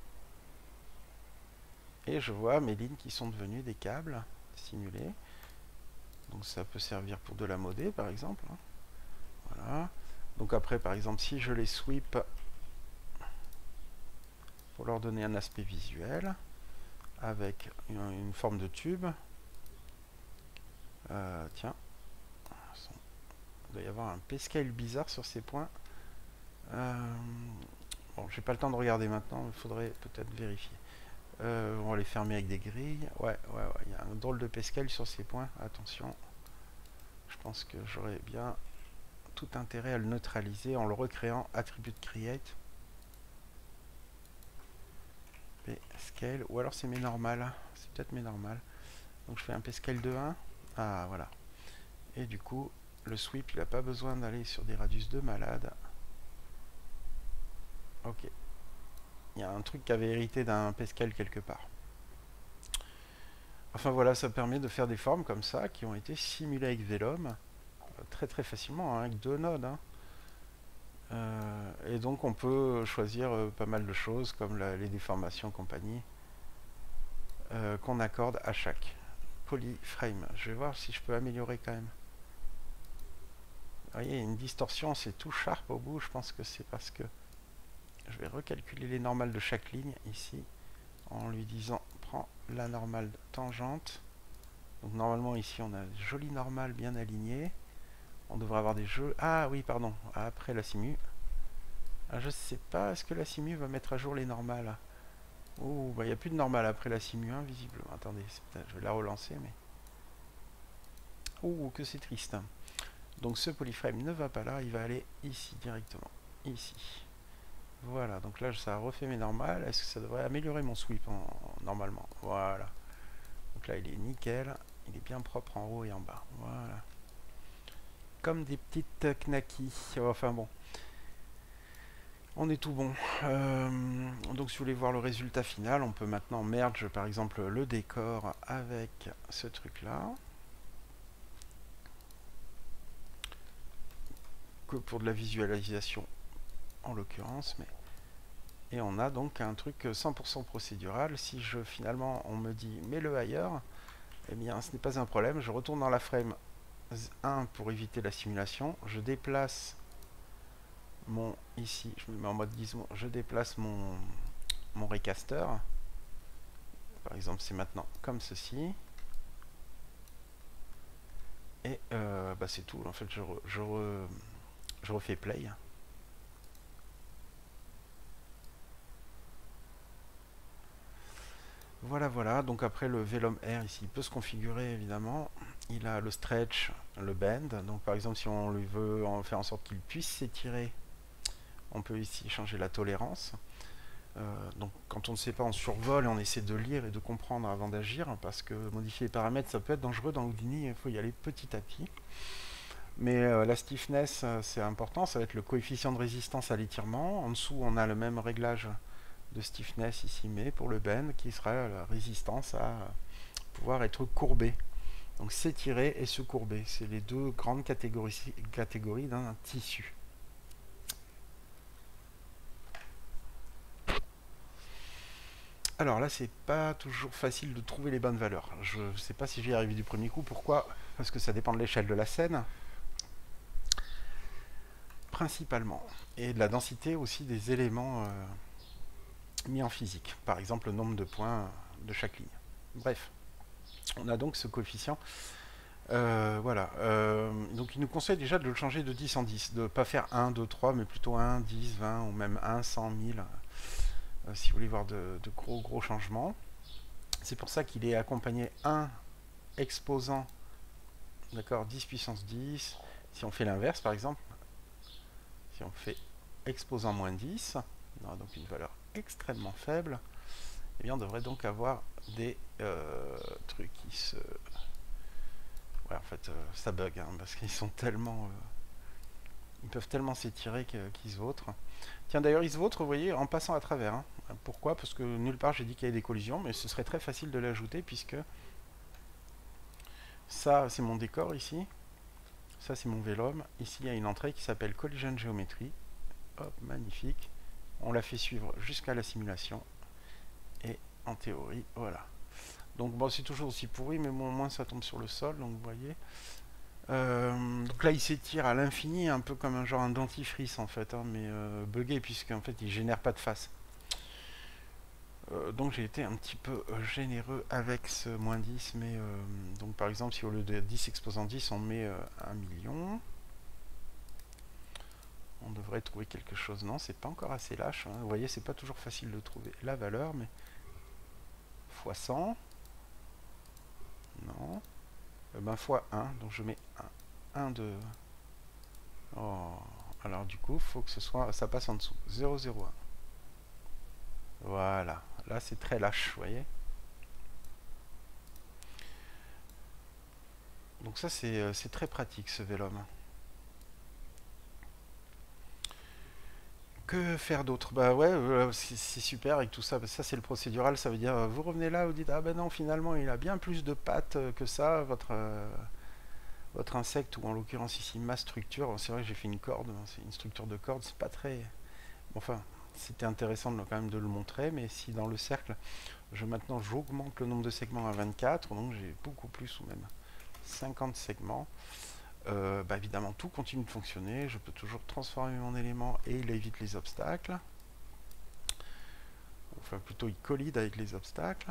Et je vois mes lignes qui sont devenues des câbles simulés. Donc ça peut servir pour de la modée par exemple. Voilà. Donc après par exemple si je les sweep pour leur donner un aspect visuel avec une, une forme de tube. Euh, tiens, il doit y avoir un P-scale bizarre sur ces points. Euh, bon, j'ai pas le temps de regarder maintenant, il faudrait peut-être vérifier. Euh, on va les fermer avec des grilles. Ouais, ouais, ouais, il y a un drôle de P-scale sur ces points. Attention, je pense que j'aurais bien tout intérêt à le neutraliser en le recréant attribute create. P-scale, ou alors c'est mes normales. C'est peut-être mes normales. Donc je fais un P-scale de un. Ah, voilà. Et du coup, le sweep, il n'a pas besoin d'aller sur des radius de malade. Ok. Il y a un truc qui avait hérité d'un P-scale quelque part. Enfin voilà, ça permet de faire des formes comme ça, qui ont été simulées avec Vellum, euh, très très facilement, hein, avec deux nodes. Hein. Euh, et donc on peut choisir euh, pas mal de choses, comme la, les déformations compagnie, euh, qu'on accorde à chaque polyframe. Je vais voir si je peux améliorer quand même. Vous voyez, il y a une distorsion, c'est tout sharp au bout, je pense que c'est parce que je vais recalculer les normales de chaque ligne ici, en lui disant prends la normale tangente. Donc normalement ici on a une jolie normale bien alignée. On devrait avoir des jeux. Ah oui, pardon, après la simu. Ah, je sais pas, est-ce que la simu va mettre à jour les normales? Oh, bah il n'y a plus de normales après la simu un, visiblement. Attendez, je vais la relancer, mais. Oh, que c'est triste. Donc ce polyframe ne va pas là, il va aller ici directement. Ici. Voilà, donc là ça a refait mes normales. Est-ce que ça devrait améliorer mon sweep en, en, normalement? Voilà. Donc là il est nickel. Il est bien propre en haut et en bas. Voilà. Comme des petites knackis. Enfin bon. On est tout bon. Euh, donc si vous voulez voir le résultat final, on peut maintenant merge par exemple le décor avec ce truc là. Que pour de la visualisation en l'occurrence, mais et on a donc un truc cent pour cent procédural. Si je finalement on me dit mets-le ailleurs, eh bien ce n'est pas un problème. Je retourne dans la frame un pour éviter la simulation. Je déplace mon ici, je me mets en mode gizmo, je déplace mon mon recaster. Par exemple, c'est maintenant comme ceci. Et euh, bah c'est tout. En fait, je, re, je, re, je refais play. Voilà, voilà. Donc après, le Vellum R ici, il peut se configurer évidemment. Il a le stretch, le bend. Donc par exemple, si on lui veut en faire en sorte qu'il puisse s'étirer, on peut ici changer la tolérance. Euh, donc quand on ne sait pas, on survole et on essaie de lire et de comprendre avant d'agir, parce que modifier les paramètres, ça peut être dangereux dans Houdini, il faut y aller petit à petit. Mais euh, la stiffness, euh, c'est important, ça va être le coefficient de résistance à l'étirement. En dessous, on a le même réglage de stiffness ici, mais pour le bend, qui sera la résistance à pouvoir être courbé. Donc s'étirer et se courber, c'est les deux grandes catégories, catégories d'un tissu. Alors là, c'est pas toujours facile de trouver les bonnes valeurs. Je ne sais pas si j'y arrive du premier coup. Pourquoi? Parce que ça dépend de l'échelle de la scène, principalement, et de la densité aussi des éléments euh, mis en physique. Par exemple, le nombre de points de chaque ligne. Bref, on a donc ce coefficient. Euh, voilà. Euh, donc il nous conseille déjà de le changer de dix en dix, de ne pas faire un, deux, trois, mais plutôt un, dix, vingt, ou même un, cent, mille. Euh, si vous voulez voir de, de gros gros changements. C'est pour ça qu'il est accompagné un exposant, d'accord, dix puissance dix. Si on fait l'inverse par exemple, si on fait exposant moins dix, on aura donc une valeur extrêmement faible, et bien on devrait donc avoir des euh, trucs qui se... Ouais, en fait, euh, ça bug, hein, parce qu'ils sont tellement... Euh, ils peuvent tellement s'étirer qu'ils se vautrent. Tiens, d'ailleurs, ils se vautrent, vous voyez, en passant à travers. Hein. Pourquoi? Parce que nulle part, j'ai dit qu'il y avait des collisions, mais ce serait très facile de l'ajouter, puisque ça, c'est mon décor ici. Ça, c'est mon Vellum. Ici, il y a une entrée qui s'appelle Collision Geometry. Hop, magnifique. On l'a fait suivre jusqu'à la simulation. Et en théorie, voilà. Donc bon, c'est toujours aussi pourri, mais bon, au moins ça tombe sur le sol, donc vous voyez. Euh, donc là, il s'étire à l'infini, un peu comme un genre un dentifrice en fait, hein, mais euh, buggé puisqu'en fait il génère pas de face. Euh, donc j'ai été un petit peu euh, généreux avec ce moins dix, mais euh, donc par exemple si au lieu de dix exposant dix on met euh, un million, on devrait trouver quelque chose. Non, c'est pas encore assez lâche, hein. Vous voyez, c'est pas toujours facile de trouver la valeur, mais fois cent, non, euh, ben fois un, donc je mets un, un de... Oh. Alors du coup, faut que ce soit, ça passe en dessous, zéro zéro un. Voilà, là c'est très lâche, vous voyez. Donc ça c'est euh, c'est très pratique ce Vellum. Que faire d'autre? Bah ouais, euh, c'est c'est super avec tout ça. Bah, ça c'est le procédural, ça veut dire euh, vous revenez là, vous dites ah ben non finalement il a bien plus de pattes euh, que ça, votre euh, votre insecte, ou en l'occurrence ici ma structure. C'est vrai que j'ai fait une corde, hein, c'est une structure de corde, c'est pas très... Bon, enfin, c'était intéressant de, quand même de le montrer, mais si dans le cercle, je maintenant j'augmente le nombre de segments à vingt-quatre, donc j'ai beaucoup plus, ou même cinquante segments, euh, bah évidemment tout continue de fonctionner, je peux toujours transformer mon élément et il évite les obstacles. Enfin plutôt il collide avec les obstacles.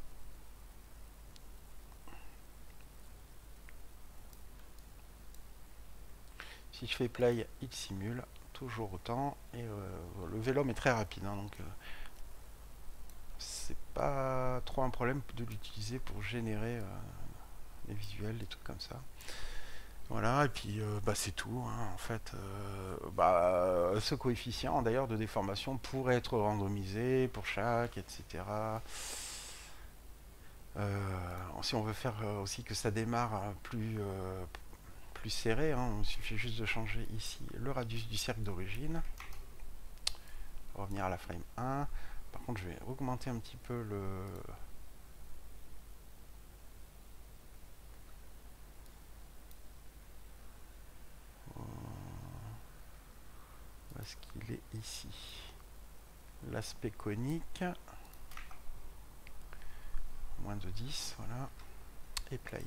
Si je fais play, il simule toujours autant, et euh, le Vellum est très rapide, hein, donc euh, c'est pas trop un problème de l'utiliser pour générer euh, des visuels, des trucs comme ça. Voilà, et puis euh, bah, c'est tout, hein, en fait. Euh, bah, ce coefficient d'ailleurs de déformation pourrait être randomisé pour chaque, et cetera. Euh, si on veut faire euh, aussi que ça démarre plus, euh, plus serré, hein, il suffit juste de changer ici le radius du cercle d'origine. Revenir à la frame un. Par contre, je vais augmenter un petit peu le... Où est-ce qu'il est ici? L'aspect conique. Moins de dix, voilà. Et play.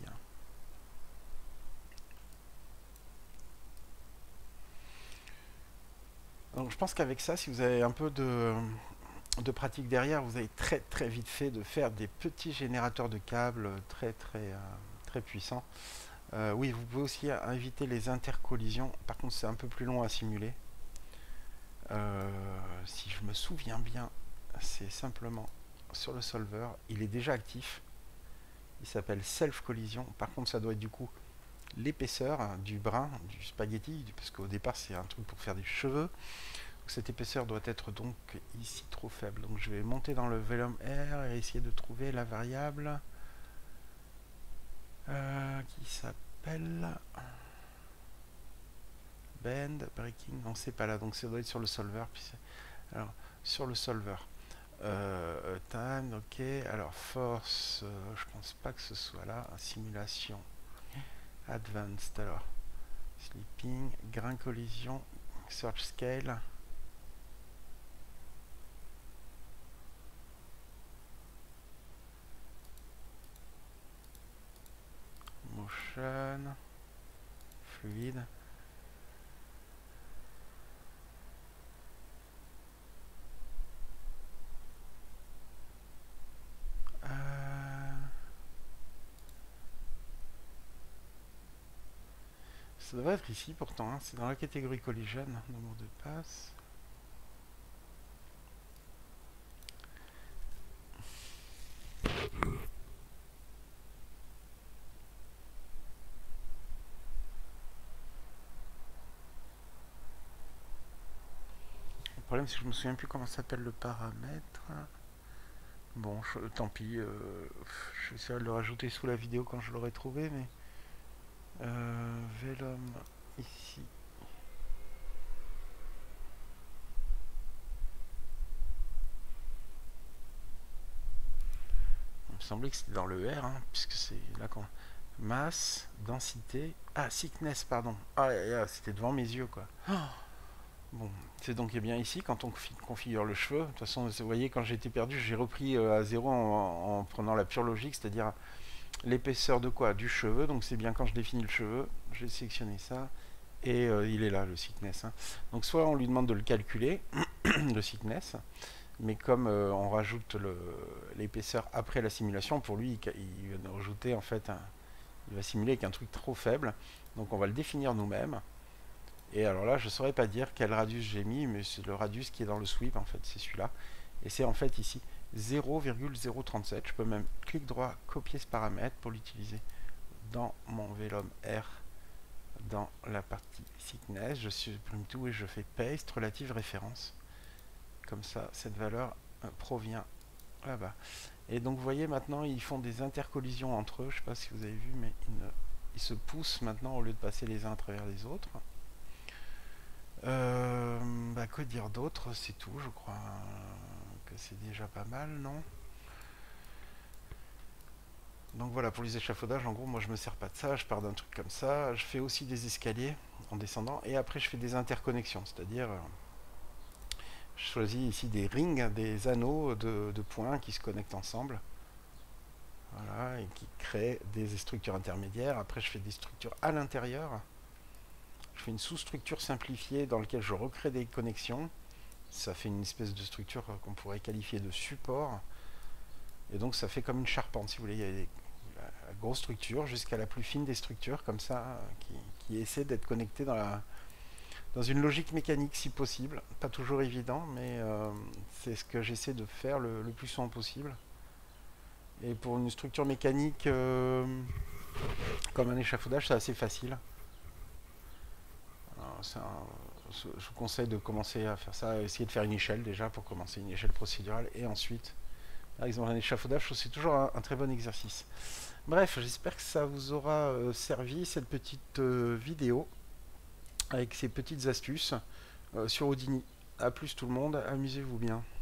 Donc je pense qu'avec ça, si vous avez un peu de, de pratique derrière, vous avez très très vite fait de faire des petits générateurs de câbles très très euh, très puissants. Euh, oui, vous pouvez aussi éviter les intercollisions. Par contre, c'est un peu plus long à simuler. Euh, si je me souviens bien, c'est simplement sur le solver. Il est déjà actif. Il s'appelle Self Collision. Par contre, ça doit être du coup l'épaisseur du brin, du spaghetti, parce qu'au départ, c'est un truc pour faire des cheveux. Donc, cette épaisseur doit être donc ici trop faible. Donc je vais monter dans le Vellum R et essayer de trouver la variable euh, qui s'appelle bend, breaking. Non, c'est pas là, donc ça doit être sur le solver. Alors, sur le solver. Euh, time, ok. Alors, force, euh, je pense pas que ce soit là. Simulation. Advanced, alors. Sleeping, grain collision, search scale. Motion. Fluide. Ça devrait être ici pourtant, hein. C'est dans la catégorie collision, nombre de passes. Le problème c'est que je me souviens plus comment s'appelle le paramètre. Bon, je, tant pis, euh, je vais essayer de le rajouter sous la vidéo quand je l'aurai trouvé, mais... Euh, Vellum, ici. Il me semblait que c'était dans le R, hein, puisque c'est là qu'on... Masse, densité... Ah, thickness, pardon. Ah, c'était devant mes yeux, quoi. Oh, Bon, c'est donc eh bien ici quand on configure le cheveu. De toute façon, vous voyez, quand j'ai été perdu, j'ai repris euh, à zéro en, en prenant la pure logique, c'est-à-dire l'épaisseur de quoi? Du cheveu. Donc c'est bien quand je définis le cheveu, j'ai sélectionné ça et euh, il est là le thickness. Hein. Donc soit on lui demande de le calculer, le thickness, mais comme euh, on rajoute l'épaisseur après la simulation, pour lui il, il va rajouter en fait, un, il va simuler avec un truc trop faible. Donc on va le définir nous-mêmes. Et alors là, je ne saurais pas dire quel radius j'ai mis, mais c'est le radius qui est dans le sweep, en fait, c'est celui-là. Et c'est en fait ici zéro virgule zéro trente-sept. Je peux même clic droit, copier ce paramètre pour l'utiliser dans mon Vellum R, dans la partie thickness. Je supprime tout et je fais paste, relative référence. Comme ça, cette valeur euh, provient là-bas. Et donc, vous voyez, maintenant, ils font des intercollisions entre eux. Je ne sais pas si vous avez vu, mais ils, ne, ils se poussent maintenant au lieu de passer les uns à travers les autres. Euh, bah, que dire d'autre? C'est tout, je crois que c'est déjà pas mal, non? Donc voilà, pour les échafaudages, en gros, moi je me sers pas de ça, je pars d'un truc comme ça. Je fais aussi des escaliers en descendant et après je fais des interconnexions, c'est-à-dire je choisis ici des rings, des anneaux de, de points qui se connectent ensemble. Voilà, et qui créent des structures intermédiaires. Après je fais des structures à l'intérieur. Je fais une sous-structure simplifiée dans laquelle je recrée des connexions. Ça fait une espèce de structure qu'on pourrait qualifier de support. Et donc ça fait comme une charpente, si vous voulez. Il y a des, la grosse structure jusqu'à la plus fine des structures, comme ça, qui, qui essaie d'être connectée dans, la, dans une logique mécanique, si possible. Pas toujours évident, mais euh, c'est ce que j'essaie de faire le, le plus souvent possible. Et pour une structure mécanique euh, comme un échafaudage, c'est assez facile. Un, je vous conseille de commencer à faire ça, essayer de faire une échelle déjà pour commencer, une échelle procédurale, et ensuite, par exemple, un échafaudage, c'est toujours un, un très bon exercice. Bref, j'espère que ça vous aura euh, servi cette petite euh, vidéo avec ces petites astuces euh, sur Houdini. A plus tout le monde, amusez-vous bien.